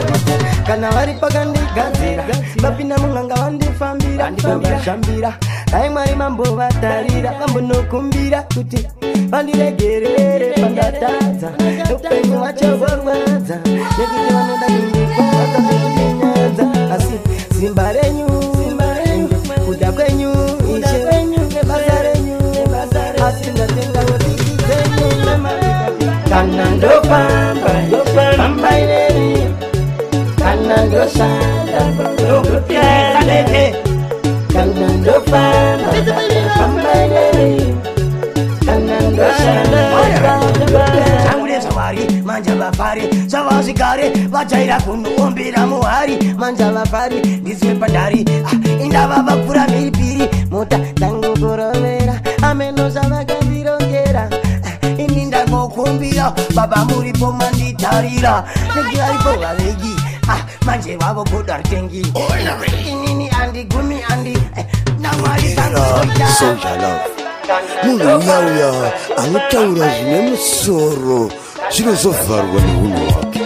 kana vari pakandigadzira vapinda munganga vandifambira shambira Dai mwari mambo vatarira vambonokumbira kuti vandiregerere pandatadza upenyu wacho vorwadza nekuti vanoda kundikwata nekutinyaza asi simba renyu kuda kwenyu ishe nebasa renyu asi ndatenga wodiki dzenyu kana ndofamba pamba ineri kana ndoshanda ndokutezaleke kana ndofamba pamba ineri kana ndoshanda changuleza wari manja vafari zvavazvigare vajaira kunombera muhari manja vafari ndizwe padhari indava vapfura mhiripiri mota dangokorovera ameno zvavakandirongera ini ndangokumbira baba muripo manditarira nekivaripo vavegi manje vavo goda ritengi inini andigumi andi namwari sojala munhu uyauya anotaura zvine musoro zvinozovharwa neunhu wake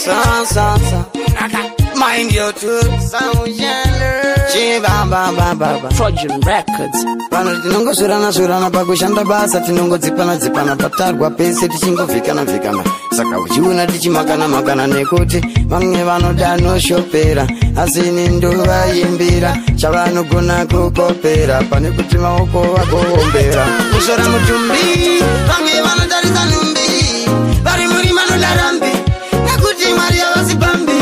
Mind your tools, so jealous. Chiba ba ba ba ba. Trojan Records. Pano tinongo surana surana pakushanda basa tinongo dzipana dzipana patarwa pese tichingovikana vikana. Saka uchiona tichimakana makana nekuti vamwe vanoda noshopera asi ndovaimbira chavanogona kukopera pane kuti maoko vakuombera. Kushora mutumbi vamwe vanotarisa numbi vari muri manodarambi nekuti mari yavasipambi.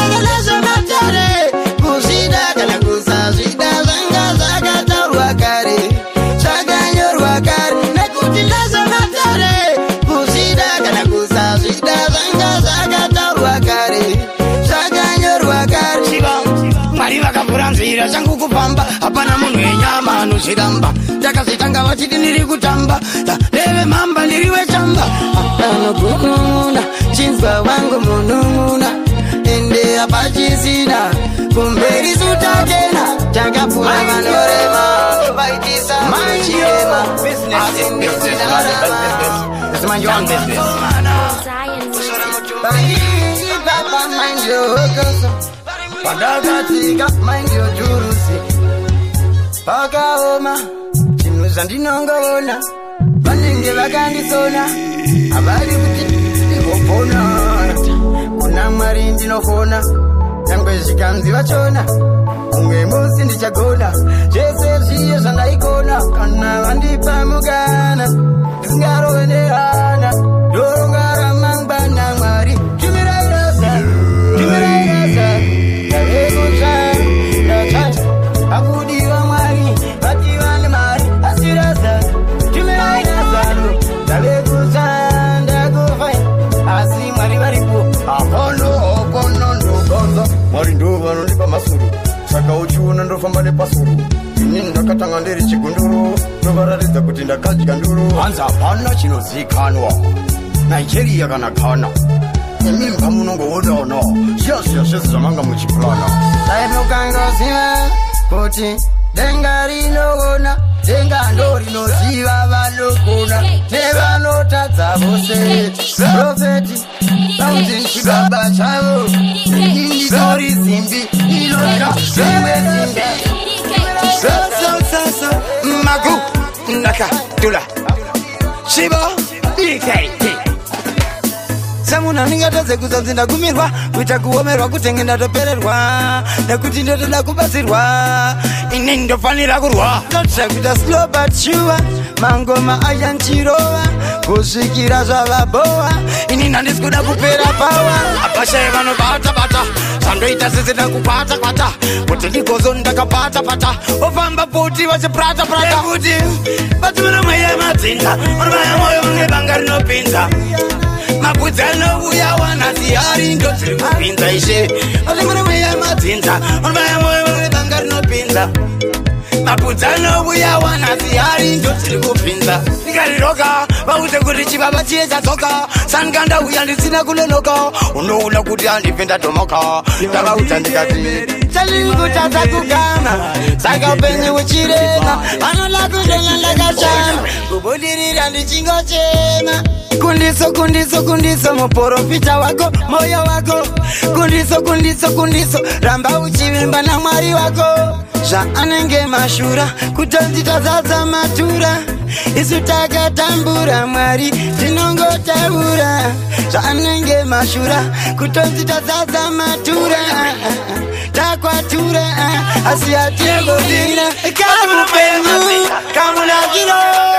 Changu kupamba hapana munhu enyama anochiramba takazitanga vachiti ndiri kutamba leve mamba ndiriwe chamba anogunun'una chinzwa wangu munun'una ende apachisina kumberi sutatena takapfuura vanorema vaitisa machirema Padakatika mind your jurusi Pakaoma Chinu zandinongoona Vanenge vakandisona Avari kuti ndikopona Kuna mwari ndinofona Nyangwe zvikanzi vachona Umwe musi ndichagona Jese zviye zvandaikona Kana vandipa mugana Ndisingarovenerana Dorongara mangwana mwari Kimirairasa Kimirairasa Akudiwa mwari, batiwa ne mari, asiraza, tumeainazalo, tabekuza ndakufai, asi mwari varipo, apono, opono, ndogonzo, mwari ndo vanondipa masuru, saka uchiona ndofamba nepasuru, ini ndakatanga ndiri chigunduru, ndovaratidza kuti ndakadya nduru, hanzi hapana chinozikanwa, Nigeria kana Ghana. Mimba munongoona zvasiya zvese zvamanga muchipurana daimukangoziva kuti denga rinoona denga ndo rinoziva vanogona nevanotadza vose profeti vauti chibaba chavo indori zimbi inoka zvimwe zimbi sasasasa magu nakatula chibo ikaipi Samuna ningatadze kuzanzi ndagumirwa kuita kuomerwa kutenge ndatopererwa nekuti ndotoda kubatsirwa ini ndofanira kurwa ndotoda kuita slow but sure mangoma achanchirova kusvikira zvavabowa ini nhandisi kuda kupera pawa apashaye vanobata-bata zvandoita sese kukwata-kwata kuti ndigozo ndakapata-pata ofamba poti vachiprata-prata kuti batumira mweya madzinza unovaya mwoyo nebanga rinopinza Mabudzano uya wana zihari ndo tiri kupinza ishe Olimuna mweya madzinza Onvaya mweya banga rinopinza Mabudzano uya wana zihari ndo tiri kupinza Nikariroka Vauze kuti chibaba chiye chadzoka Sanganda uya ndisina kunonoka Unoula kuti andipinda tomoka Ndavauza ndikati Chaliri kutadza kugana Saka upenye uchirenga Anola kundona ndakachana Kubudirira ndichingochema Kundiso kundiso kundiso muprofita wako moyo wako Kundiso kundiso kundiso ramba uchivimba na mwari wako zvaanenge mashura kutonzi tazadza matura isu takatambura mwari tinongotaura zvaanenge mashura kutonzi tazadza matura takwatura asi hatingodira kamupenyu kamunakiro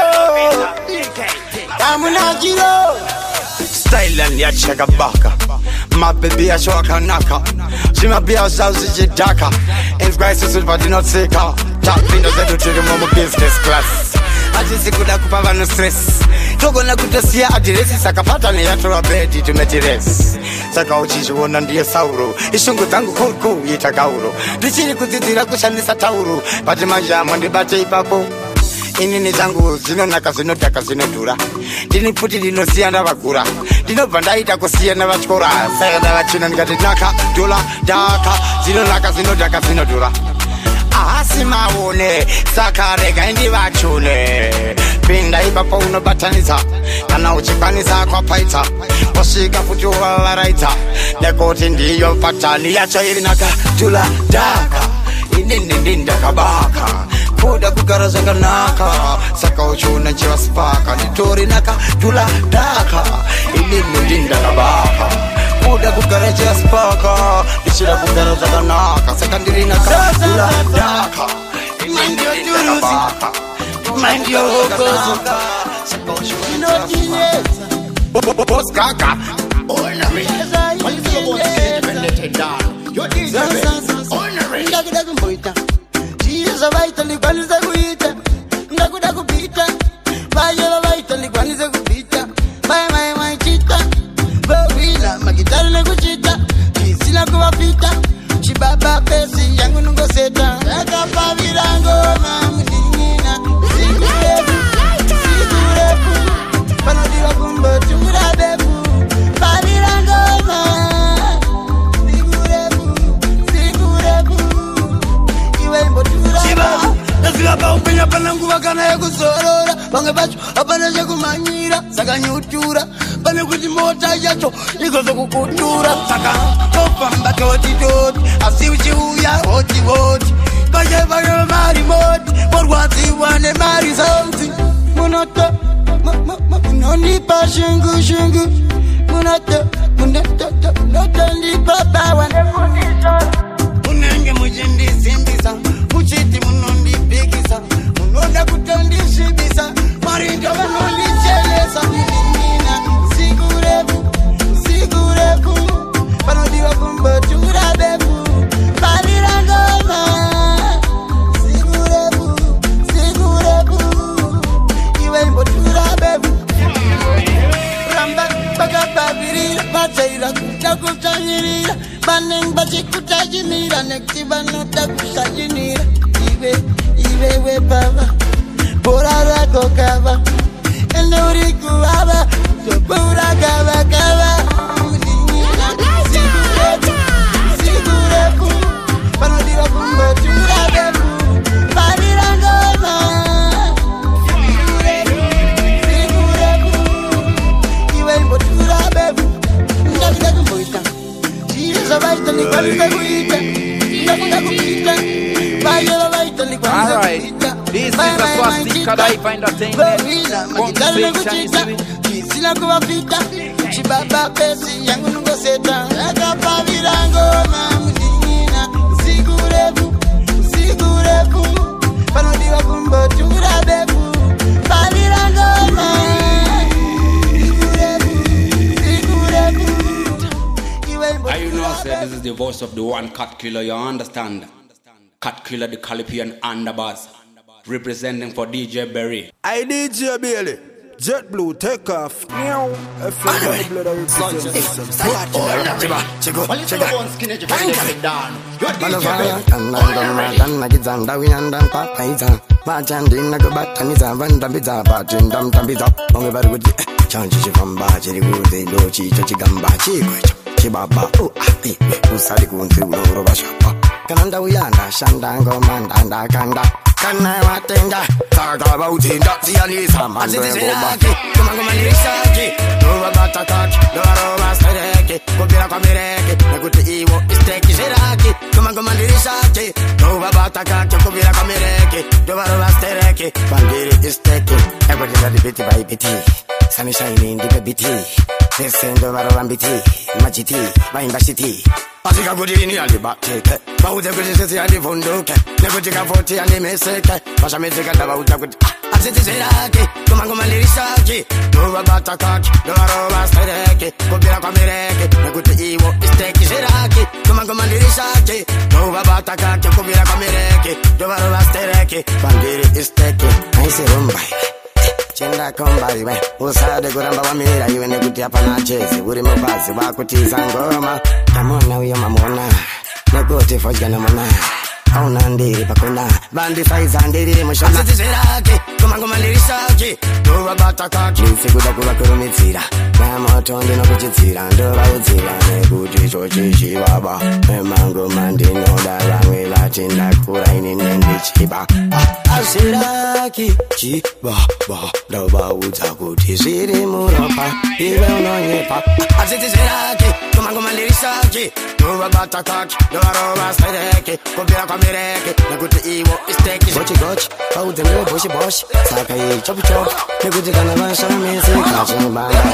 kamunakiro Styling ya chakabaka mabebi ya shwakanaka zimabia zao zichidaka inspiration silver dinotsika tapino zetu tiri mu business class achisi kuda kupa vanhu stress togona kutosiya adiresi saka patani yatora bedi tumetiresi saka uchizviona ndiye sauro ishungu dzangu kuru ita kauro ndichiri kudzidzira kushandisa tauro pati manje amandibate ipapo inini dzangu zinonaka zinodhaka zinodhura ndini pfuti rinosiyana vagura ndinobva ndaita kusiyana vatyora saka ndavachina ndikati naka dhola dhaka zinonaka zinodhaka zinodhura asi maone saka regai ndivachune pinda ipapo unobatanidza kana uchikwanisa kwapaita wasvika futi wavavaraidza nekuti ndiyo patani yacho iri naka dhola dhaka inini ndindakabaka kuda kugara zvakanaka saka uchiona chivasipaka nditori naka dhola dhaka inini ndindakabaka kuda kugara chivasipaka ndichida kugara zvakanaka saka ndiri naka dhola dhaka inini ndindakabaka mind your focus saka uchiona chivasipaka boss gaga honorary when you want to independent down you're independent honorary ndakuda kumboita chizo vaita ndikwanise kuita ndakuda kupita vayeva vaita ndikwanise kupita vai mai mai chita vowina magitari nekuchita chisina kuvapita chibaba pesi yangu nungoseta akapavira ngoma mudinina sikurefu sikurefu panodiwa kumboti murabefu pavira ngoma sikurefu sikurefu iwe mbotura ndazvikapa upenya pana nguva kana yekuzorora vamwe vacho hapana chekumanyira saka nyutura pane kuti mota yacho igozokukutura saka tofamba totitoti asi uchiuya hotivoti vachevayo mari moti morwadziwa nemari zauti munoto munonipa shungu shungu munoto munototo munotondipa pawa munenge muchindisimbisa muchiti munondipikisa munoda kutondisvibisa marindo vanondichelesa nina sikurefu sikurefu panodiwa kumbotura befu pavira ngoma sikurefu sikurefu iwe imbotura befu ramba pakapavirira pateira kuda kutanyirira vanenge vachikutajimira nekuti vanoda kusajinira ive ivewe pava bora rako kava ende uri kuvava topura kava kava sikurefu sikurefu vanodiwa kumbotura befu pavira ngoma sikurefu iwe imbotura befu ndakuda kumboita chizo vaita ndikwanisa kuita ndakuda kupita vayeva vaita ndikwanisa kupita This is the Swastika Life Entertainment Conversation chisina kuvapita chibaba pesi yangu nungoseta akapavira ngoma mudinina sikurefu sikurefu panodiwa kumbotura befu pavira ngoma I you know say this is the voice of the one cut killer, you understand? Cut killer, the Calipian underboss, representing for D J Berry. I D J Bailey, Jet Blue, take off. Meow. F M the blood of Chibaba, oh, api, usadi kunti uloro bashapa. Kananda uyanda, shandango mandanda kanda. Kana watenda, taga bautinda, sialisa mandengoma. Kumango mandirisaki, nuwa batakaki, nuwa mastereki, kubira kwa mireki, nekuti iwo isteki shiraki. Kumango mandirisaki, nuwa bataka kubira kwa mireke dovaro bastereke bandiri isteke everybody biti by biti sunshine in the biti descendo varo ambiti majiti baimba city Pasika kudini andi bateke bauze kudisisi andi funduke nekutika forty andi meseke pasha mezeka ndabauza kuti asitizirake kumangoma lirisaki dova batakaki dovaro bastereke kubira kwa mireke nekuti iwo isteki ziraki kumangoma lirisaki dova batakaki kubira kwa mireke dovaro bastereke bandiri isteke naisirumbai Chenda kombai we usade kuramba wamira iwe nekuti hapana chezi uri mubazi wakutiza ngoma kamona uyo mamona nekuti fojga na mona hauna ndiri pakona bandi saiza ndiri mushona asitizirake kumangoma lirisaki dova batakaki nisikuda kuva kurumitsira namoto ndinokuchitsira ndova udzira nekuti chochichi baba emangoma ndinoda vamwe vati ndakura inini ndichiba asiraki chibaba ndavaudza kuti zviri muropa ive unonyepa asitizirake kumangoma lirisaki dova batakaki dovarova stereke kubira kwa mireke nekuti iwo isteki gochi gochi paudze ndiwe boshi boshi saka iyi chopu chopu nekuti kana vashameseka chimubanga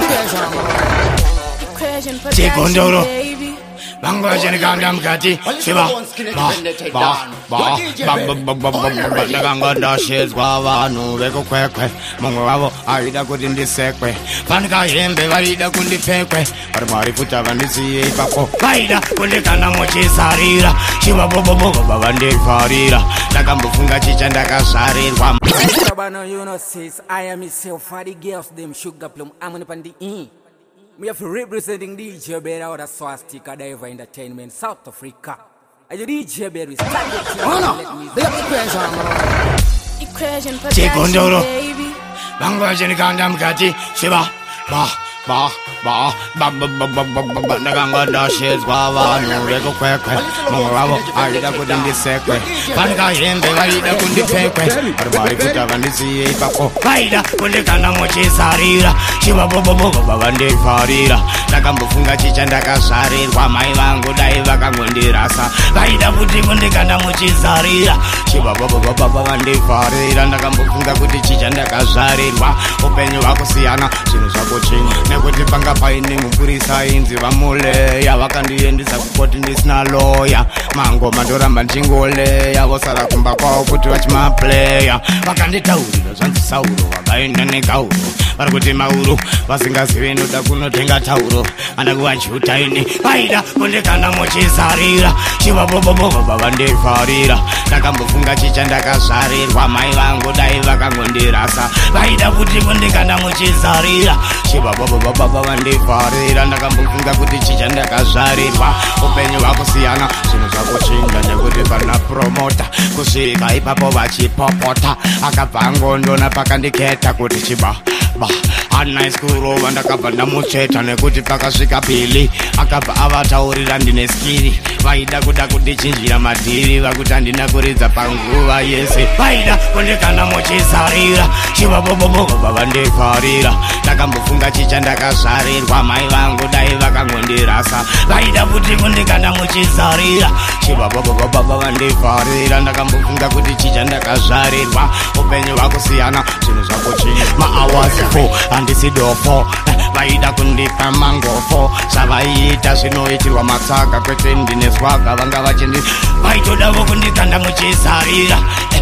Chikondoro Bango jenikanda mkati Shiba Ba Ba Ba Ba Ba Ba Ba Ndaganga ndashezwa vanu Veko kwekwe Mungu wavo Aida kudindisekwe Panika yembe Varida kundifekwe Parimari futa vandisiye ipako Vaida kundikanda mochisarira Shiba bobo bobo Babandifarira Ndakambufunga chicha ndakasarirwa Bano you know sis I am myself for the girls them sugar plum I'm gonna pandi in We have representing D J Berry out of Swastika Diver Entertainment, South Africa. Are you D J Berry? Oh no! They have the equation. Chikondoro. Bango jenikanda mkati. Shiba. Ba. Ba. Ba. Ba. Ba. Ba. Ba. Ba. Ba. Ndaganga ndashezwa vanu Veko kwekwe Mungu wavo Aida kudindisekwe Panika yembe Varida kundifekwe Parimari futa vandisiye ipako Vaida kundikanda mochisarira Shiba bobo bobo Babandifarira Ndakambufunga chicha ndakasarirwa Mai vangu dai vakangondirasa Vaida kuti kundikanda mochisarira Shiba bobo bobo Babandifarira Ndakambufunga kuti chicha ndakasarirwa Upenyu wakusiyana Zvinhu zvako chinyi Nekuti panga paine mupurisa inzi vamuleya vakandiendisa kukoti ndisina loya mango mandoramba ndichingoleya vosara kumba kwavo kuti vachimapleya vakanditaurira zvanzi sauro vakaenda negauro vari kuti mauro vasingazivi ndoda kunotenga tauro anda kuvajuta ini vaida kundikanda mochizarira chiva bobobobo vavandifarira ndakambofunga chicha ndakazarirwa mai vangu dai vakangondirasa vaida kuti kundikanda mochizarira chiva bobobobo vavandifarira ndakambofunga kuti chicha ndakazarirwa upenyu vakusiyana zvinhu zvakochinja nekuti pana promota kusvika ipapo vachipopota akabva angondona pakandiketa kuti chiba ba hana skurova ndakabva ndamucheta nekuti pakasvika pili akabva avataurira ndine skiri vaida kuda kundichinjira madhiri vakuti handina kuridza panguva yese vaida kundikanda mochizarira chiva bobobobo vavandifarira ndakambofunga chicha ndakazarirwa mai vangu dai vakangondirasa vaida kuti kundikanda mochizarira chiva bobobobo vavandifarira ndakambofunga kuti chicha ndakazarirwa upenyu vakusiyana zvinhu zvakochinja maawazi fo handisi dofo vaida kundipa mangofo zvavaiita zvinoitirwa matsaka kwete ndine swaga vanga vachindi vaitodavo kundikanda muchizarira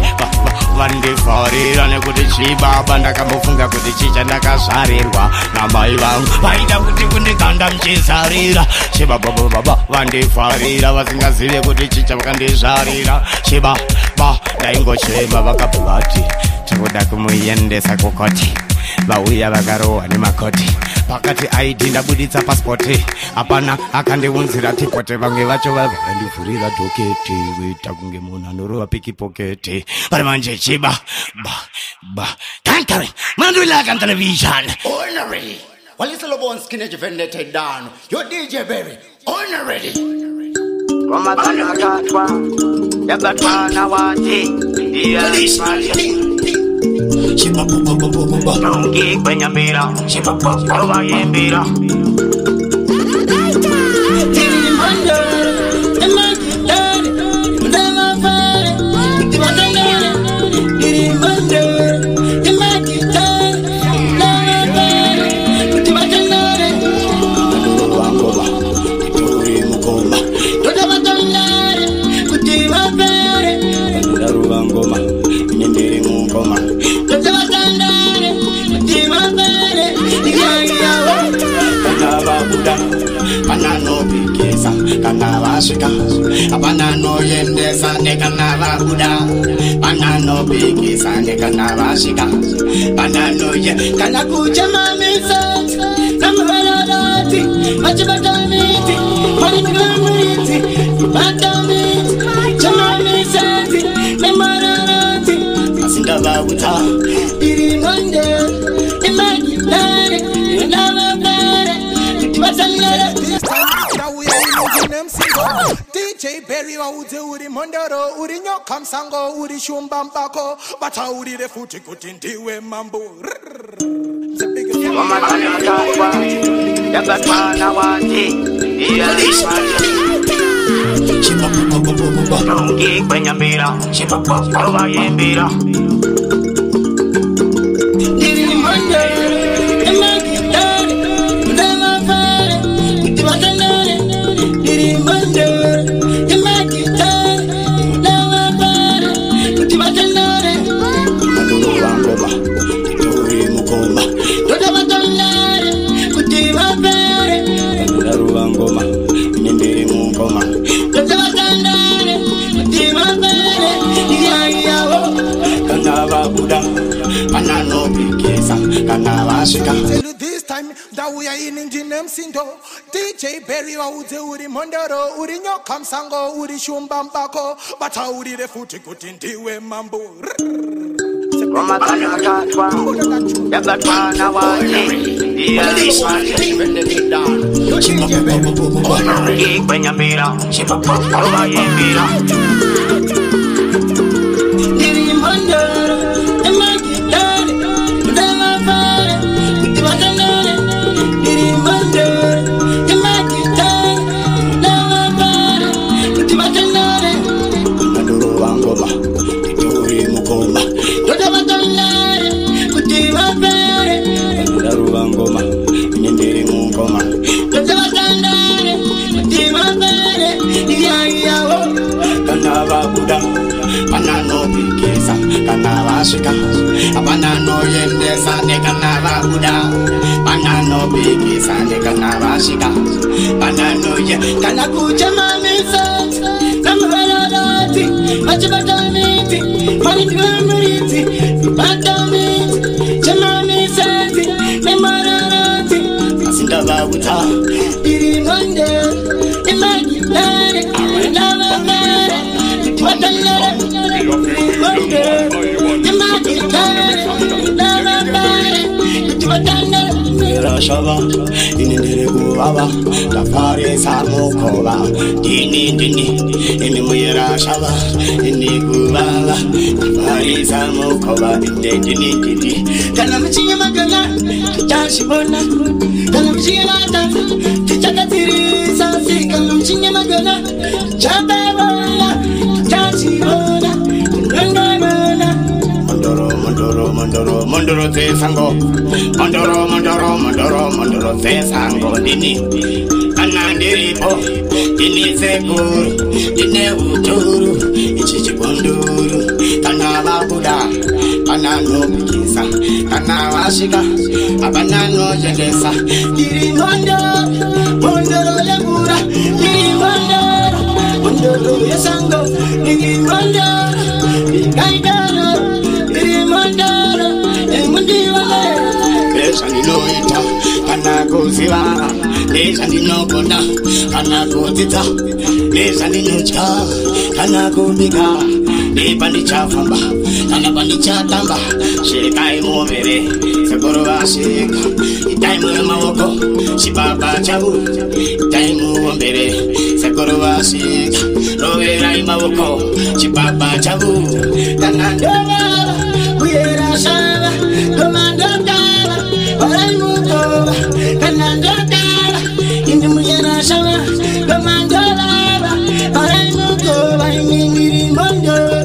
vandifarira nekuti chibaba ndakambofunga kuti chicha ndakazarirwa namai vangu vaida kuti kundikanda muchizarira chibabababa vandifarira vasingazive kuti chicha vakandizarira chibaba ndaingochema vakabva vati tikuda kumuendesa kukoti vauya vakarohwa nemakoti pakati aidi ndabuditsa pasipoti hapana akandiunzira tipoti vamwe vacho vakandivhurira dhoketi kuita kunge munhu anorova pikipoketi vari manje chiba ba ba kantare mandoilaka television honorary waliselobonskin ejivendete down yo D J Berry honorary Wamatani wakatwa yabatwana wati Nongi kwenye mbira Owa yembira kana vashika apana noyendesa nekana vabuda pana nopikisa nekana vashika pana noye kana kuchamamisa namvararati machibatamiti manikamuriti batamiti chamamisati nemararati asindavakuta iri monde imagilare inavavare kutivasalere. Now we are in them single. D J Berry wauze uri mondoro uri nyoka msango uri shumba mpako bata uri refuti kutindiwe mambo. The biggest Mama kana kawa yakatana wati Shiba baba baba baba ngi kwenye mbira shiba baba baba yembira Iri mondoro imagilare inavavare kutivasalere. Iri mondoro imagilare inavavare kutivasalere. Maduro wangoma Dori mukoma Kutivasalere kutivavare. Maduro wangoma Nindiri mukoma Kutivasalere kutivavare. Iyayawo kana vabuda pana nopikisa kana vashika. Tell you this time that we are in engine them sinto. D J Berry wauze uri mondoro uri nyoka msango uri shumba mpako bata uri refuti kutindiwe mambo. Mama kana kawa yakatana wati Shiba baba baba baba ngi kwenye mbira shiba baba baba yembira Iri mondoro imagilare inavavare kutivasalere. Iri mondoro imagilare inavavare kutivasalere. Maduro wangoma Dori mukoma Kutivasalere kutivavare. Maduro wangoma Nindiri mukoma Kutivasalere kutivavare. Iyayawo kana vabuda pana nopikisa kana vashika apana noyendesa nekana vabuda pana nopikisa nekana vashika pana noye kana kuchamamisa namvararati machibatamiti manikamuriti batamiti chamamisati nemararati asindavakuta iri monde imagilare inavavare kutivasalere. Iri monde imagilare inavavare kutivasalere. Rashava inindiri kuvava tafari samukova dini dini ini muyirashava ini kuvava tafari samukova dini dini dini Kana mchinga magana tutashibona. Kana mchinga matata tutakatirisa. Kana mchinga magana tutababona tutashibona. Tunangabona Mondoro mondoro mondoro mondoro te sango mondoro mondoro mondoro mondoro te sango dini anandiripo dini sekuru dini uturu ichichi bonduru kana babuda kana nopikisa kana vashika apana noyendesa. iri mondoro mondoro lebura. Iri mondoro mondoro yesango. Iri mondoro ikaidaro. Iri mondoro emundiwale. Lesha ndinoita kana kuziva lesha ndinogona kana kudzidza lesha ndinotya kana kubika nepandichafamba kana pandichatamba shekai muviri sekuru vashika itai mune maoko chibaba chavu itai muombere sekuru vashika roverai maoko chibaba chavu Kana ndovava kuyera shava komandotava orai mukova. Kana ndotava indi muyera shava komandolava orai mukova. Imindiri mondoro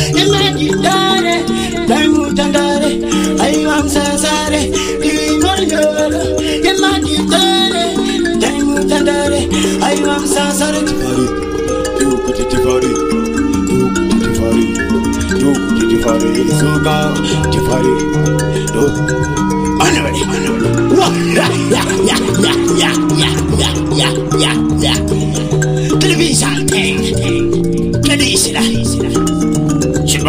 imagilare daimutandare aiwa msasare. Iri mondoro imagilare daimutandare aiwa msasare. Tifari, tifari, tifari, tifari, suka, tifari, do. Anyway, anyway. Yeah, yeah, yeah, yeah, yeah, yeah, yeah, yeah, yeah.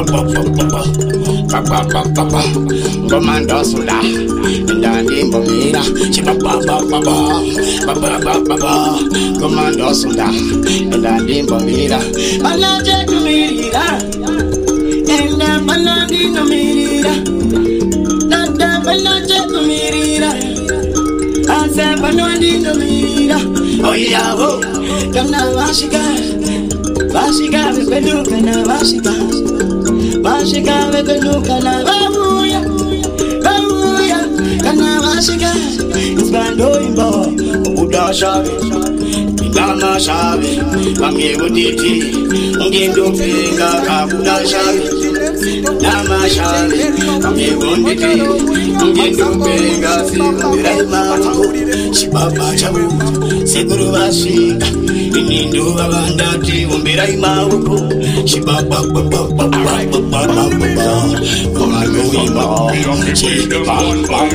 Commando Sula, Ndandi Mbomira, Chiba Baba Baba, Baba Baba, Commando Sula, Ndandi Mbomira, Balaje Kumirira, Enda Balandi Kumirira, Nanda Balaje Kumirira, Asa Balandi Kumirira, Oh yeah, oh, Kana Vashika, Vashika Vepenuka na Vashika, Vashika Vepenuka na Vavuya, Vavuya, Kana Vashika, It's Bando Imbo, Buddha Shavi. Dama shavi, kamyevo titi, ngendo pinga kabuda shavi. Dama shavi, kamyevo titi, ngendo pinga simbira mako. Shibaba chawu, seguru vashika, inindo vavandati umbira imako. Shibaba baba baba baba baba, komando imba, shibaba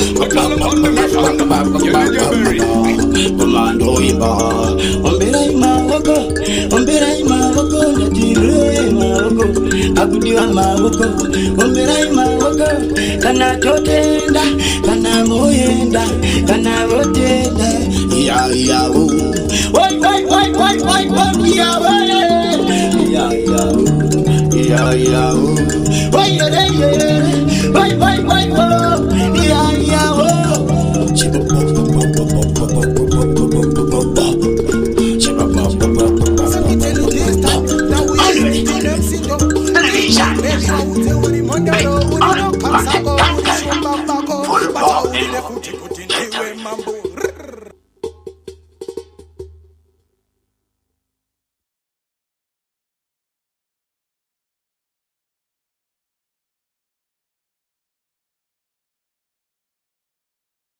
komando imba. Ombera imawoko, ombera imawoko, natire imawoko, akudiwa mawoko, ombera imawoko, kana totenda, kana moyenda, kana votenda, ya ya wo, wai wai wai wai wai wai ya wai, ya ya wo, ya ya wo, wai ya ya, wai wai wai wo, ya ya wo.